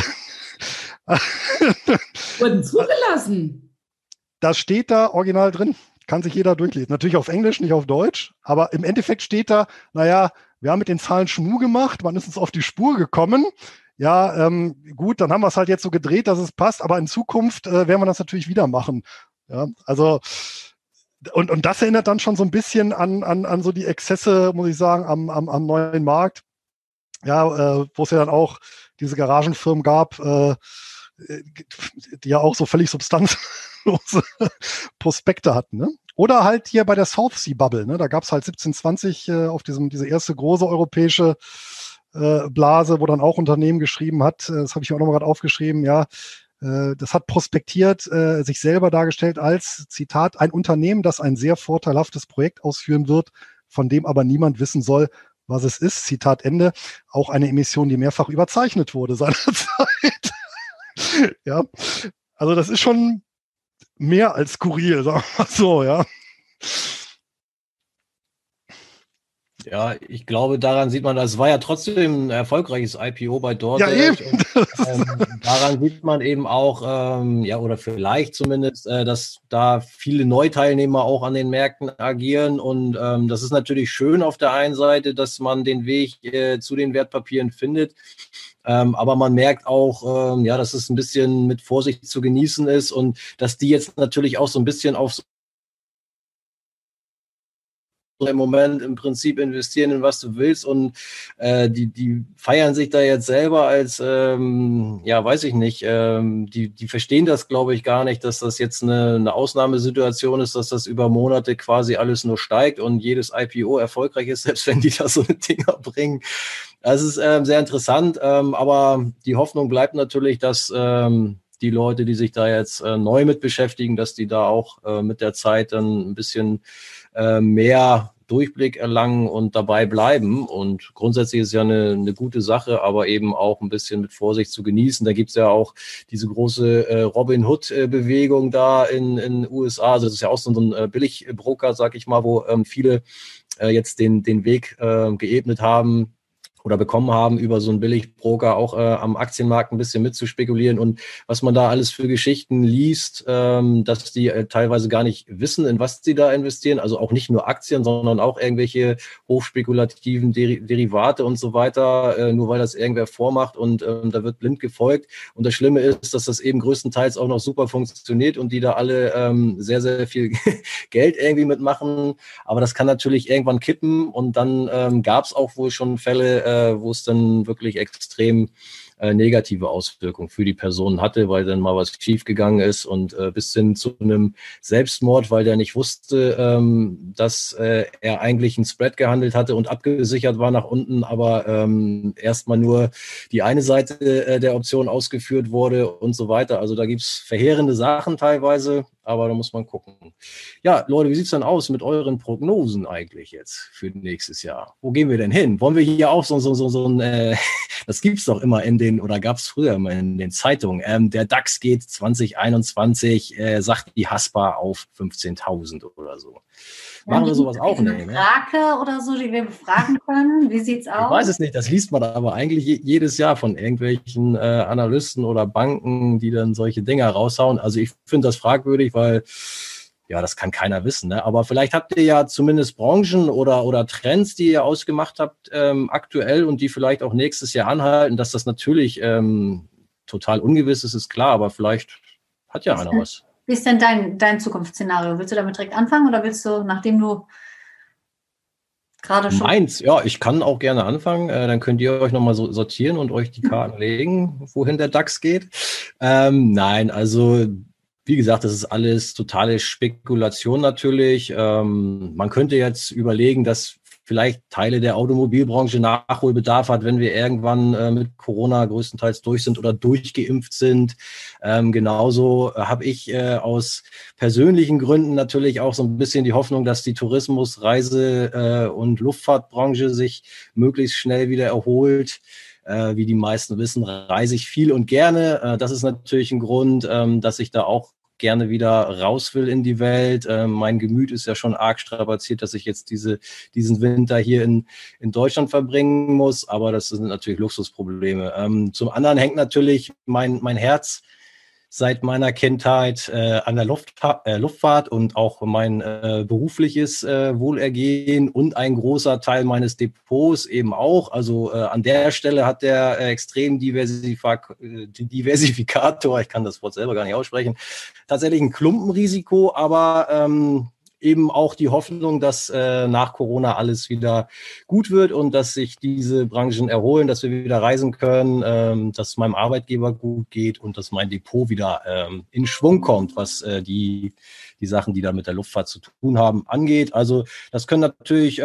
Wurden zugelassen. Das steht da original drin. Kann sich jeder durchlesen. Natürlich auf Englisch, nicht auf Deutsch. Aber im Endeffekt steht da, naja, wir haben mit den Zahlen Schmuh gemacht, man ist uns auf die Spur gekommen. Ja, gut, dann haben wir es halt jetzt so gedreht, dass es passt, aber in Zukunft werden wir das natürlich wieder machen. Ja, also und das erinnert dann schon so ein bisschen an so die Exzesse, muss ich sagen, am neuen Markt. Ja, wo es ja dann auch diese Garagenfirmen gab, die ja auch so völlig substanzlose Prospekte hatten. Ne? Oder halt hier bei der South Sea Bubble, ne? Da gab es halt 1720 auf diese erste große europäische Blase, wo dann auch Unternehmen geschrieben hat, das habe ich mir auch nochmal gerade aufgeschrieben, ja, das hat prospektiert, sich selber dargestellt als, Zitat, ein Unternehmen, das ein sehr vorteilhaftes Projekt ausführen wird, von dem aber niemand wissen soll, was es ist, Zitat Ende. Auch eine Emission, die mehrfach überzeichnet wurde seinerzeit. Ja, also das ist schon mehr als skurril, sagen wir mal so, ja. Ja, ich glaube, daran sieht man, das war ja trotzdem ein erfolgreiches IPO bei DoorDash. Ja, eben. Daran sieht man eben auch, ja, oder vielleicht zumindest, dass da viele Neuteilnehmer auch an den Märkten agieren. Und das ist natürlich schön auf der einen Seite, dass man den Weg zu den Wertpapieren findet. Aber man merkt auch, ja, dass es ein bisschen mit Vorsicht zu genießen ist und dass die jetzt natürlich auch so ein bisschen auf im Moment im Prinzip investieren in was du willst und die feiern sich da jetzt selber als, ja, weiß ich nicht, die verstehen das, glaube ich, gar nicht, dass das jetzt eine Ausnahmesituation ist, dass das über Monate quasi alles nur steigt und jedes IPO erfolgreich ist, selbst wenn die da so eine Dinger bringen. Das ist sehr interessant, aber die Hoffnung bleibt natürlich, dass die Leute, die sich da jetzt neu mit beschäftigen, dass die da auch mit der Zeit dann ein bisschen mehr Durchblick erlangen und dabei bleiben. Und grundsätzlich ist es ja eine gute Sache, aber eben auch ein bisschen mit Vorsicht zu genießen. Da gibt es ja auch diese große Robin Hood-Bewegung da in USA. Also das ist ja auch so ein Billigbroker, sag ich mal, wo viele jetzt den Weg geebnet haben oder bekommen haben, über so einen Billigbroker auch am Aktienmarkt ein bisschen mitzuspekulieren und was man da alles für Geschichten liest, dass die teilweise gar nicht wissen, in was sie da investieren, also auch nicht nur Aktien, sondern auch irgendwelche hochspekulativen Derivate und so weiter, nur weil das irgendwer vormacht und da wird blind gefolgt. Und das Schlimme ist, dass das eben größtenteils auch noch super funktioniert und die da alle sehr, sehr viel Geld irgendwie mitmachen. Aber das kann natürlich irgendwann kippen und dann gab es auch wohl schon Fälle, wo es dann wirklich extrem negative Auswirkungen für die Person hatte, weil dann mal was schiefgegangen ist und bis hin zu einem Selbstmord, weil der nicht wusste, dass er eigentlich einen Spread gehandelt hatte und abgesichert war nach unten, aber erstmal nur die eine Seite der Option ausgeführt wurde und so weiter. Also da gibt's verheerende Sachen teilweise, aber da muss man gucken. Ja, Leute, wie sieht's denn aus mit euren Prognosen eigentlich jetzt für nächstes Jahr? Wo gehen wir denn hin? Wollen wir hier auch so ein das gibt's doch immer oder gab's früher immer in den Zeitungen. Der DAX geht 2021, sagt die Haspa auf 15.000 oder so. Machen wir sowas auch nicht. Eine Frage oder so, die wir befragen können. Wie sieht's aus? Ich weiß es nicht, das liest man aber eigentlich jedes Jahr von irgendwelchen Analysten oder Banken, die dann solche Dinger raushauen. Also ich finde das fragwürdig, weil ja, das kann keiner wissen. Ne? Aber vielleicht habt ihr ja zumindest Branchen oder Trends, die ihr ausgemacht habt aktuell und die vielleicht auch nächstes Jahr anhalten, dass das natürlich total ungewiss ist klar, aber vielleicht hat ja einer was. Wie ist denn dein Zukunftsszenario? Willst du damit direkt anfangen oder willst du, nachdem du gerade schon... Meins, ja, ich kann auch gerne anfangen. Dann könnt ihr euch nochmal so sortieren und euch die Karten legen, wohin der DAX geht. Nein, also wie gesagt, das ist alles totale Spekulation natürlich. Man könnte jetzt überlegen, dass vielleicht Teile der Automobilbranche Nachholbedarf hat, wenn wir irgendwann mit Corona größtenteils durch sind oder durchgeimpft sind. Genauso habe ich aus persönlichen Gründen natürlich auch so ein bisschen die Hoffnung, dass die Tourismus-, Reise- und Luftfahrtbranche sich möglichst schnell wieder erholt. Wie die meisten wissen, reise ich viel und gerne. Das ist natürlich ein Grund, dass ich da auch gerne wieder raus will in die Welt. Mein Gemüt ist ja schon arg strapaziert, dass ich jetzt diesen Winter hier in Deutschland verbringen muss, aber das sind natürlich Luxusprobleme. Zum anderen hängt natürlich mein Herz seit meiner Kindheit an der Luftfahrt und auch mein berufliches Wohlergehen und ein großer Teil meines Depots eben auch. Also an der Stelle hat der extrem Diversifikator, ich kann das Wort selber gar nicht aussprechen, tatsächlich ein Klumpenrisiko, aber eben auch die Hoffnung, dass nach Corona alles wieder gut wird und dass sich diese Branchen erholen, dass wir wieder reisen können, dass es meinem Arbeitgeber gut geht und dass mein Depot wieder in Schwung kommt, was die Sachen, die da mit der Luftfahrt zu tun haben, angeht. Also das können natürlich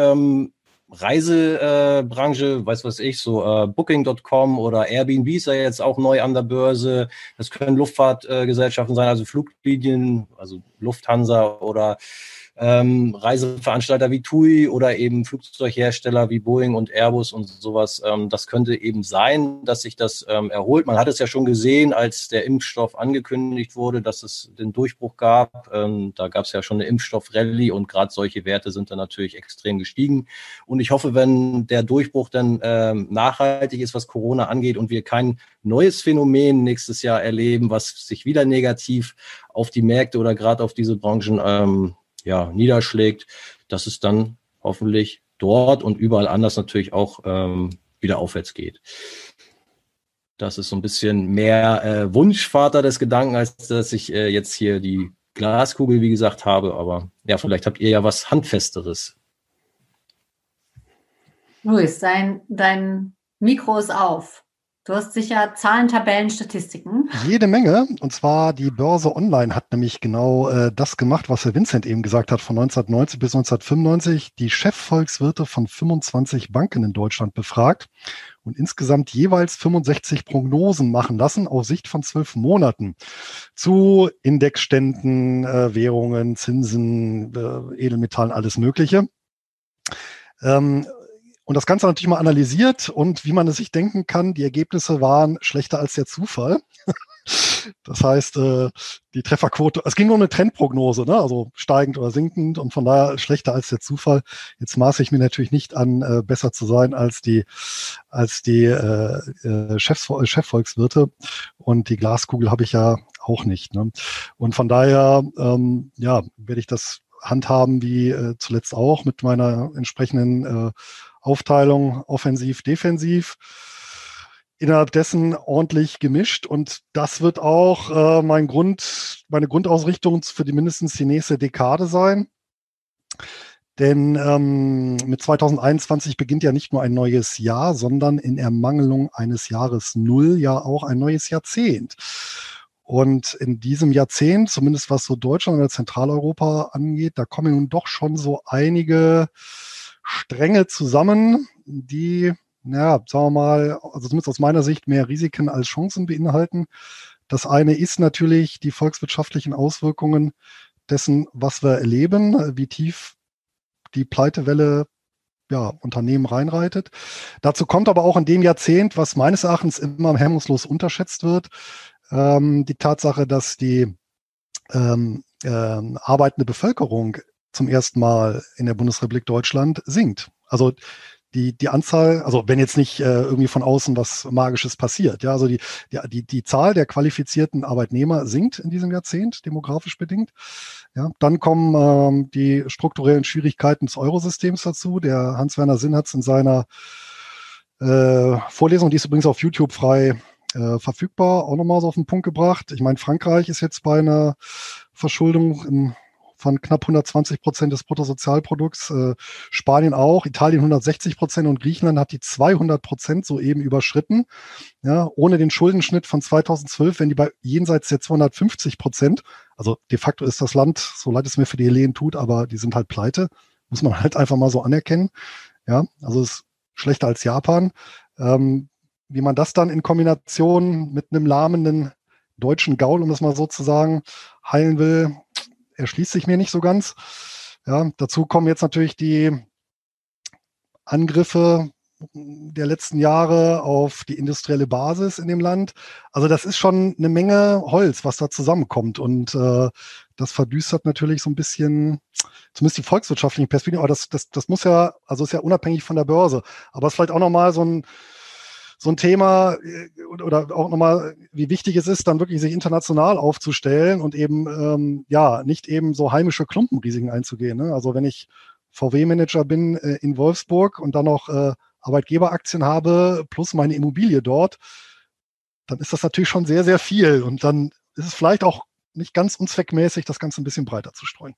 Reisebranche, weiß was ich, so Booking.com oder Airbnb ist ja jetzt auch neu an der Börse. Das können Luftfahrtgesellschaften sein, also Fluglinien, also Lufthansa oder Reiseveranstalter wie TUI oder eben Flugzeughersteller wie Boeing und Airbus und sowas. Das könnte eben sein, dass sich das erholt. Man hat es ja schon gesehen, als der Impfstoff angekündigt wurde, dass es den Durchbruch gab. Da gab es ja schon eine Impfstoffrallye und gerade solche Werte sind dann natürlich extrem gestiegen. Und ich hoffe, wenn der Durchbruch dann nachhaltig ist, was Corona angeht und wir kein neues Phänomen nächstes Jahr erleben, was sich wieder negativ auf die Märkte oder gerade auf diese Branchen niederschlägt, dass es dann hoffentlich dort und überall anders natürlich auch wieder aufwärts geht. Das ist so ein bisschen mehr Wunschvater des Gedanken, als dass ich jetzt hier die Glaskugel, wie gesagt, habe. Aber ja, vielleicht habt ihr ja was Handfesteres. Luis, dein Mikro ist auf. Du hast sicher Zahlen, Tabellen, Statistiken. Jede Menge. Und zwar die Börse Online hat nämlich genau das gemacht, was Herr Vincent eben gesagt hat, von 1990 bis 1995 die Chefvolkswirte von 25 Banken in Deutschland befragt und insgesamt jeweils 65 Prognosen machen lassen auf Sicht von 12 Monaten zu Indexständen, Währungen, Zinsen, Edelmetallen, alles Mögliche. Und das Ganze natürlich mal analysiert und wie man es sich denken kann, die Ergebnisse waren schlechter als der Zufall. Das heißt, die Trefferquote, es ging nur um eine Trendprognose, ne? Also steigend oder sinkend und von daher schlechter als der Zufall. Jetzt maße ich mir natürlich nicht an, besser zu sein als die Chefvolkswirte und die Glaskugel habe ich ja auch nicht. Ne? Und von daher, werde ich das handhaben wie zuletzt auch mit meiner entsprechenden Aufteilung offensiv, defensiv, innerhalb dessen ordentlich gemischt und das wird auch meine Grundausrichtung für mindestens die nächste Dekade sein. Denn mit 2021 beginnt ja nicht nur ein neues Jahr, sondern in Ermangelung eines Jahres Null ja auch ein neues Jahrzehnt. Und in diesem Jahrzehnt, zumindest was so Deutschland oder Zentraleuropa angeht, da kommen nun doch schon so einige Stränge zusammen, die, sagen wir mal, also zumindest aus meiner Sicht mehr Risiken als Chancen beinhalten. Das eine ist natürlich die volkswirtschaftlichen Auswirkungen dessen, was wir erleben, wie tief die Pleitewelle Unternehmen reinreitet. Dazu kommt aber auch in dem Jahrzehnt, was meines Erachtens immer hemmungslos unterschätzt wird, die Tatsache, dass die arbeitende Bevölkerung zum ersten Mal in der Bundesrepublik Deutschland sinkt. Also die Anzahl, also wenn jetzt nicht irgendwie von außen was Magisches passiert, also die Zahl der qualifizierten Arbeitnehmer sinkt in diesem Jahrzehnt, demografisch bedingt. Ja, dann kommen die strukturellen Schwierigkeiten des Eurosystems dazu. Der Hans-Werner Sinn hat es in seiner Vorlesung, die ist übrigens auf YouTube frei verfügbar, auch nochmal so auf den Punkt gebracht. Ich meine, Frankreich ist jetzt bei einer Verschuldung von knapp 120% des Bruttosozialprodukts, Spanien auch, Italien 160% und Griechenland hat die 200% soeben überschritten. Ja, ohne den Schuldenschnitt von 2012, wenn die bei jenseits der 250%, also de facto ist das Land, so leid es mir für die Hellenen tut, aber die sind halt pleite, muss man halt einfach mal so anerkennen. Ja, also es ist schlechter als Japan. Wie man das dann in Kombination mit einem lahmenden deutschen Gaul, um das mal so zu sagen, heilen will, erschließt sich mir nicht so ganz. Ja, dazu kommen jetzt natürlich die Angriffe der letzten Jahre auf die industrielle Basis in dem Land. Also das ist schon eine Menge Holz, was da zusammenkommt und das verdüstert natürlich so ein bisschen, zumindest die volkswirtschaftlichen Perspektiven, aber das muss ja, also ist ja unabhängig von der Börse, aber es ist vielleicht auch nochmal so ein Thema oder auch nochmal, wie wichtig es ist, dann wirklich sich international aufzustellen und eben nicht eben so heimische Klumpenrisiken einzugehen. Ne? Also wenn ich VW-Manager bin in Wolfsburg und dann noch Arbeitgeberaktien habe plus meine Immobilie dort, dann ist das natürlich schon sehr, sehr viel. Und dann ist es vielleicht auch nicht ganz unzweckmäßig, das Ganze ein bisschen breiter zu streuen.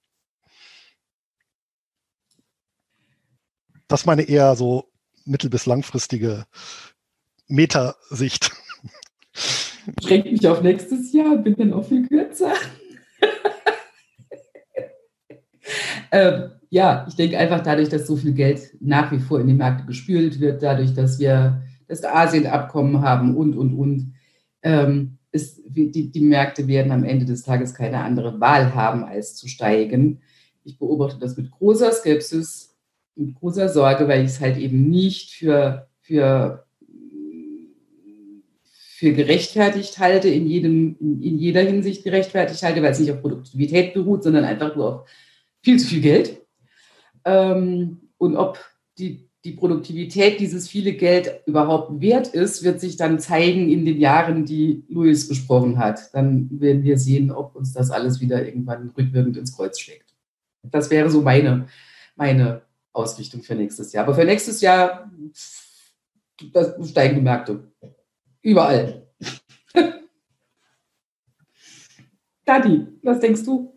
Das ist meine eher so mittel- bis langfristige Metasicht. Beschränkt mich auf nächstes Jahr, bin dann auch viel kürzer. Ich denke einfach dadurch, dass so viel Geld nach wie vor in die Märkte gespült wird, dadurch, dass wir das Asien-Abkommen haben und, die Märkte werden am Ende des Tages keine andere Wahl haben, als zu steigen. Ich beobachte das mit großer Skepsis, mit großer Sorge, weil ich es halt eben nicht für gerechtfertigt halte, in jeder Hinsicht gerechtfertigt halte, weil es nicht auf Produktivität beruht, sondern einfach nur auf viel zu viel Geld. Und ob die Produktivität dieses viele Geld überhaupt wert ist, wird sich dann zeigen in den Jahren, die Luis besprochen hat. Dann werden wir sehen, ob uns das alles wieder irgendwann rückwirkend ins Kreuz schlägt. Das wäre so meine Ausrichtung für nächstes Jahr. Aber für nächstes Jahr das steigende Märkte. Überall. Dani, was denkst du?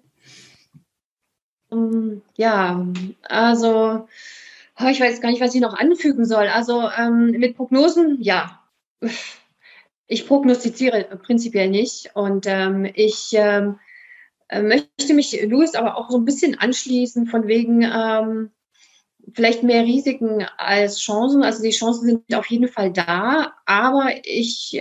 Ja, also ich weiß gar nicht, was ich noch anfügen soll. Also mit Prognosen, ja. Ich prognostiziere prinzipiell nicht. Und ich möchte mich Luis aber auch so ein bisschen anschließen von wegen vielleicht mehr Risiken als Chancen. Also die Chancen sind auf jeden Fall da, aber ich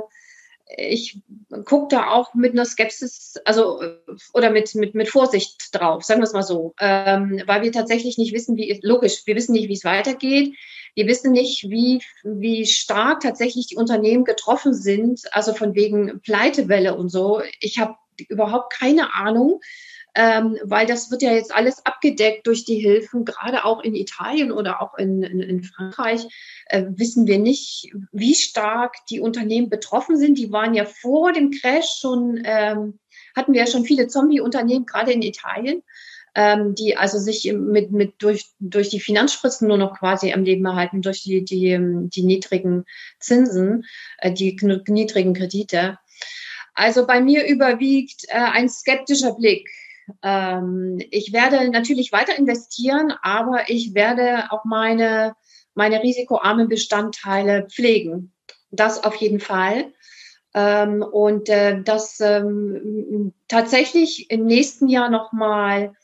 gucke da auch mit einer Skepsis, also oder mit Vorsicht drauf, sagen wir es mal so, weil wir tatsächlich nicht wissen, wir wissen nicht, wie es weitergeht. Wir wissen nicht, wie stark tatsächlich die Unternehmen getroffen sind, also von wegen Pleitewelle und so. Ich habe überhaupt keine Ahnung. Weil das wird ja jetzt alles abgedeckt durch die Hilfen, gerade auch in Italien oder auch in Frankreich, wissen wir nicht, wie stark die Unternehmen betroffen sind. Die waren ja vor dem Crash schon, hatten wir ja schon viele Zombie-Unternehmen, gerade in Italien, die also sich durch die Finanzspritzen nur noch quasi am Leben erhalten, durch die niedrigen Zinsen, die niedrigen Kredite. Also bei mir überwiegt ein skeptischer Blick. Ich werde natürlich weiter investieren, aber ich werde auch meine risikoarmen Bestandteile pflegen. Das auf jeden Fall. Und das tatsächlich im nächsten Jahr nochmal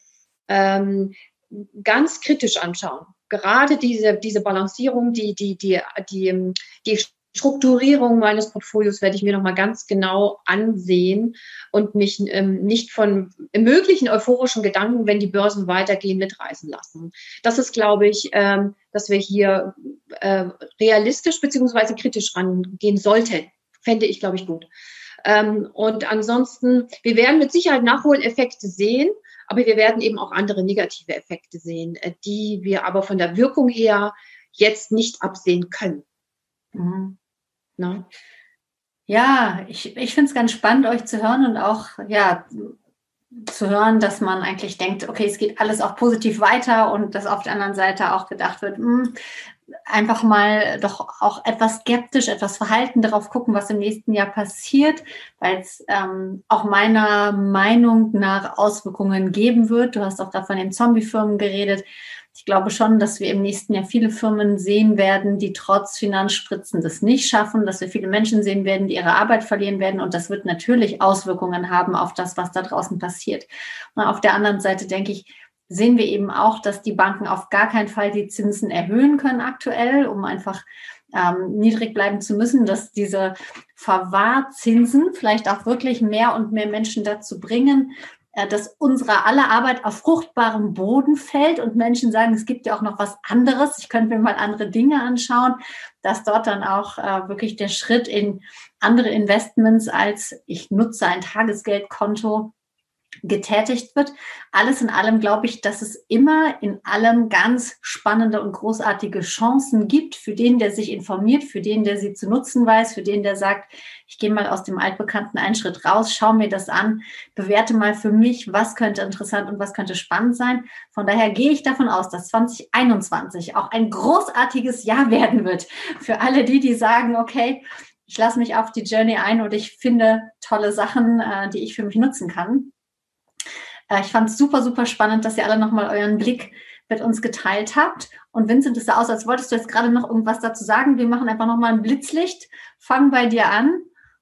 ganz kritisch anschauen. Gerade diese Balancierung, die Strukturierung meines Portfolios werde ich mir nochmal ganz genau ansehen und mich nicht von möglichen euphorischen Gedanken, wenn die Börsen weitergehen, mitreißen lassen. Das ist, glaube ich, dass wir hier realistisch bzw. kritisch rangehen sollten. Fände ich, glaube ich, gut. Und ansonsten, wir werden mit Sicherheit Nachholeffekte sehen, aber wir werden eben auch andere negative Effekte sehen, die wir aber von der Wirkung her jetzt nicht absehen können. Mhm. No. Ja, ich finde es ganz spannend, euch zu hören und auch zu hören, dass man eigentlich denkt, okay, es geht alles auch positiv weiter und dass auf der anderen Seite auch gedacht wird, einfach mal doch auch etwas skeptisch, etwas verhalten darauf gucken, was im nächsten Jahr passiert, weil es auch meiner Meinung nach Auswirkungen geben wird. Du hast auch gerade von den Zombie-Firmen geredet. Ich glaube schon, dass wir im nächsten Jahr viele Firmen sehen werden, die trotz Finanzspritzen das nicht schaffen, dass wir viele Menschen sehen werden, die ihre Arbeit verlieren werden. Und das wird natürlich Auswirkungen haben auf das, was da draußen passiert. Und auf der anderen Seite, denke ich, sehen wir eben auch, dass die Banken auf gar keinen Fall die Zinsen erhöhen können aktuell, um einfach niedrig bleiben zu müssen, dass diese Verwahrzinsen vielleicht auch wirklich mehr und mehr Menschen dazu bringen, dass unsere aller Arbeit auf fruchtbarem Boden fällt und Menschen sagen, es gibt ja auch noch was anderes, ich könnte mir mal andere Dinge anschauen, dass dort dann auch wirklich der Schritt in andere Investments als ich nutze ein Tagesgeldkonto getätigt wird. Alles in allem glaube ich, dass es immer in allem ganz spannende und großartige Chancen gibt für den, der sich informiert, für den, der sie zu nutzen weiß, für den, der sagt, ich gehe mal aus dem Altbekannten einen Schritt raus, schaue mir das an, bewerte mal für mich, was könnte interessant und was könnte spannend sein. Von daher gehe ich davon aus, dass 2021 auch ein großartiges Jahr werden wird für alle die sagen, okay, ich lasse mich auf die Journey ein und ich finde tolle Sachen, die ich für mich nutzen kann. Ich fand es super, super spannend, dass ihr alle nochmal euren Blick mit uns geteilt habt. Und Vincent, es sah aus, als wolltest du jetzt gerade noch irgendwas dazu sagen. Wir machen einfach nochmal ein Blitzlicht. Fang bei dir an.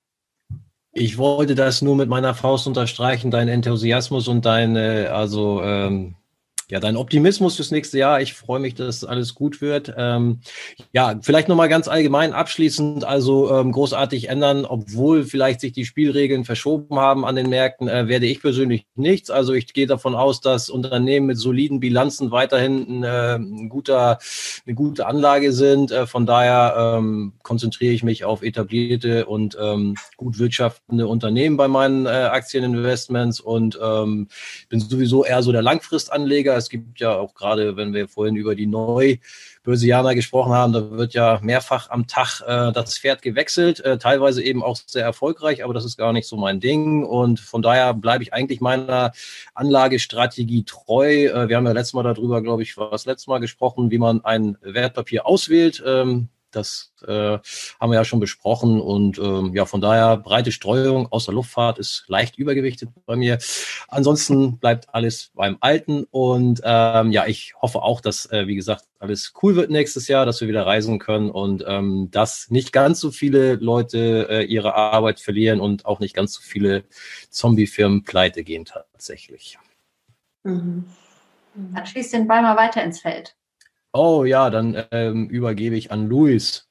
Ich wollte das nur mit meiner Faust unterstreichen, dein Enthusiasmus und deine, Ja, dein Optimismus fürs nächste Jahr. Ich freue mich, dass alles gut wird. Ja, vielleicht nochmal ganz allgemein abschließend, also großartig ändern, obwohl vielleicht sich die Spielregeln verschoben haben an den Märkten, werde ich persönlich nichts. Also ich gehe davon aus, dass Unternehmen mit soliden Bilanzen weiterhin eine gute Anlage sind. Von daher konzentriere ich mich auf etablierte und gut wirtschaftende Unternehmen bei meinen Aktieninvestments und bin sowieso eher so der Langfristanleger. Es gibt ja auch gerade, wenn wir vorhin über die Neubörsianer gesprochen haben, da wird ja mehrfach am Tag das Pferd gewechselt, teilweise eben auch sehr erfolgreich, aber das ist gar nicht so mein Ding. Und von daher bleibe ich eigentlich meiner Anlagestrategie treu. Wir haben ja letztes Mal darüber, glaube ich, gesprochen, wie man ein Wertpapier auswählt. Das haben wir ja schon besprochen und ja, von daher breite Streuung außer Luftfahrt ist leicht übergewichtet bei mir. Ansonsten bleibt alles beim Alten und ja, ich hoffe auch, dass, wie gesagt, alles cool wird nächstes Jahr, dass wir wieder reisen können und dass nicht ganz so viele Leute ihre Arbeit verlieren und auch nicht ganz so viele Zombie-Firmen pleite gehen tatsächlich. Dann schießt den Ball mal weiter ins Feld. Oh ja, dann übergebe ich an Luis.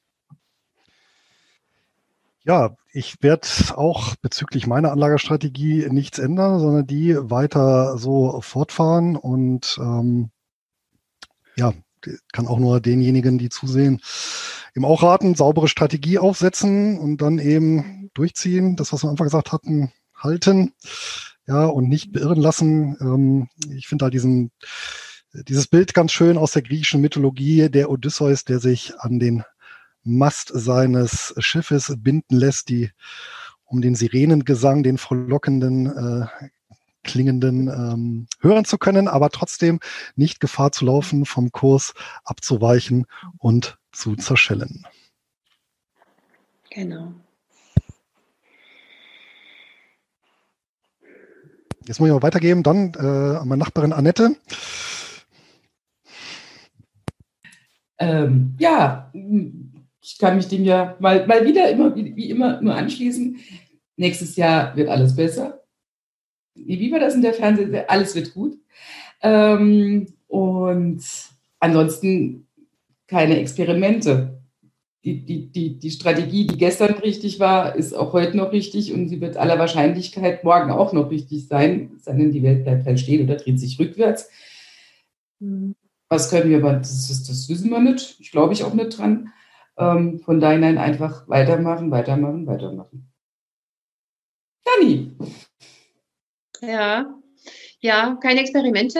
Ja, ich werde auch bezüglich meiner Anlagestrategie nichts ändern, sondern die weiter so fortfahren und ja, kann auch nur denjenigen, die zusehen, eben auch raten, saubere Strategie aufsetzen und dann eben durchziehen, das, was wir am Anfang gesagt hatten, halten, ja, und nicht beirren lassen. Ich finde halt dieses Bild ganz schön aus der griechischen Mythologie, der Odysseus, der sich an den Mast seines Schiffes binden lässt, um den Sirenengesang, den frohlockenden, klingenden hören zu können, aber trotzdem nicht Gefahr zu laufen, vom Kurs abzuweichen und zu zerschellen. Genau. Jetzt muss ich mal weitergeben, dann an meine Nachbarin Annette. Ja, ich kann mich dem ja mal wieder wie immer nur anschließen. Nächstes Jahr wird alles besser. Wie war das in der Fernsehserie? Alles wird gut. Und ansonsten keine Experimente. Die Strategie, die gestern richtig war, ist auch heute noch richtig und sie wird aller Wahrscheinlichkeit morgen auch noch richtig sein. Es sei denn, die Welt bleibt halt stehen oder dreht sich rückwärts. Was können wir, aber das wissen wir nicht. Ich glaube auch nicht dran. Von daher einfach weitermachen. Dani. Ja, keine Experimente.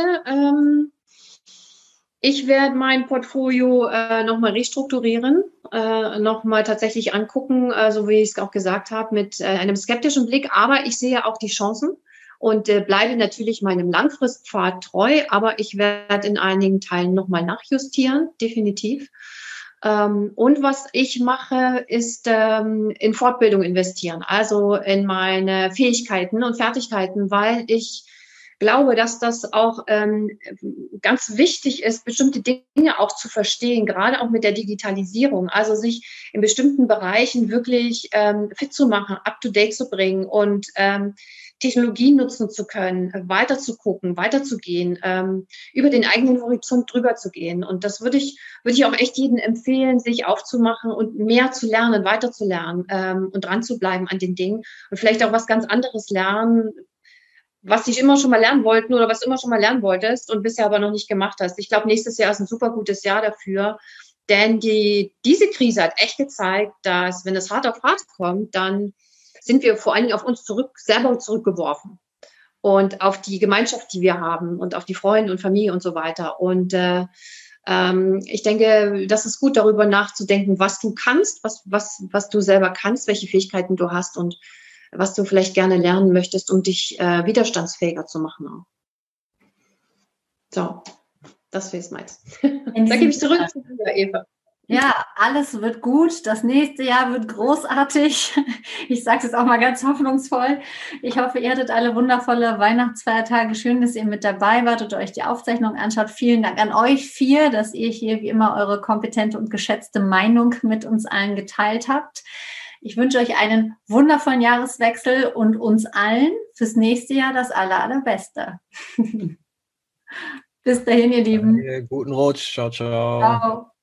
Ich werde mein Portfolio nochmal restrukturieren, nochmal tatsächlich angucken, so wie ich es auch gesagt habe, mit einem skeptischen Blick. Aber ich sehe auch die Chancen und bleibe natürlich meinem Langfristpfad treu. Aber ich werde in einigen Teilen nochmal nachjustieren, definitiv. Und was ich mache, ist in Fortbildung investieren, also in meine Fähigkeiten und Fertigkeiten, weil ich glaube, dass das auch ganz wichtig ist, bestimmte Dinge auch zu verstehen, gerade auch mit der Digitalisierung, also sich in bestimmten Bereichen wirklich fit zu machen, up-to-date zu bringen und Technologien nutzen zu können, weiter zu gucken, weiterzugehen, über den eigenen Horizont drüber zu gehen. Und das würde ich auch echt jedem empfehlen, sich aufzumachen und mehr zu lernen, weiter zu lernen und dran zu bleiben an den Dingen und vielleicht auch was ganz anderes lernen, was ich immer schon mal lernen wollte oder was du immer schon mal lernen wolltest und bisher aber noch nicht gemacht hast. Ich glaube, nächstes Jahr ist ein super gutes Jahr dafür, denn diese Krise hat echt gezeigt, dass wenn es hart auf hart kommt, dann sind wir vor allen Dingen auf uns selber zurückgeworfen und auf die Gemeinschaft, die wir haben und auf die Freunde und Familie und so weiter. Und ich denke, das ist gut, darüber nachzudenken, was du kannst, was du selber kannst, welche Fähigkeiten du hast und was du vielleicht gerne lernen möchtest, um dich widerstandsfähiger zu machen. Auch. So, das wäre es meins. Da gebe ich zurück zu dir, Eva. Ja, alles wird gut. Das nächste Jahr wird großartig. Ich sage es jetzt auch mal ganz hoffnungsvoll. Ich hoffe, ihr hattet alle wundervolle Weihnachtsfeiertage. Schön, dass ihr mit dabei wart und euch die Aufzeichnung anschaut. Vielen Dank an euch 4, dass ihr hier wie immer eure kompetente und geschätzte Meinung mit uns allen geteilt habt. Ich wünsche euch einen wundervollen Jahreswechsel und uns allen fürs nächste Jahr das Allerbeste. Bis dahin, ihr Lieben. Guten Rutsch. Ciao, ciao. Ciao.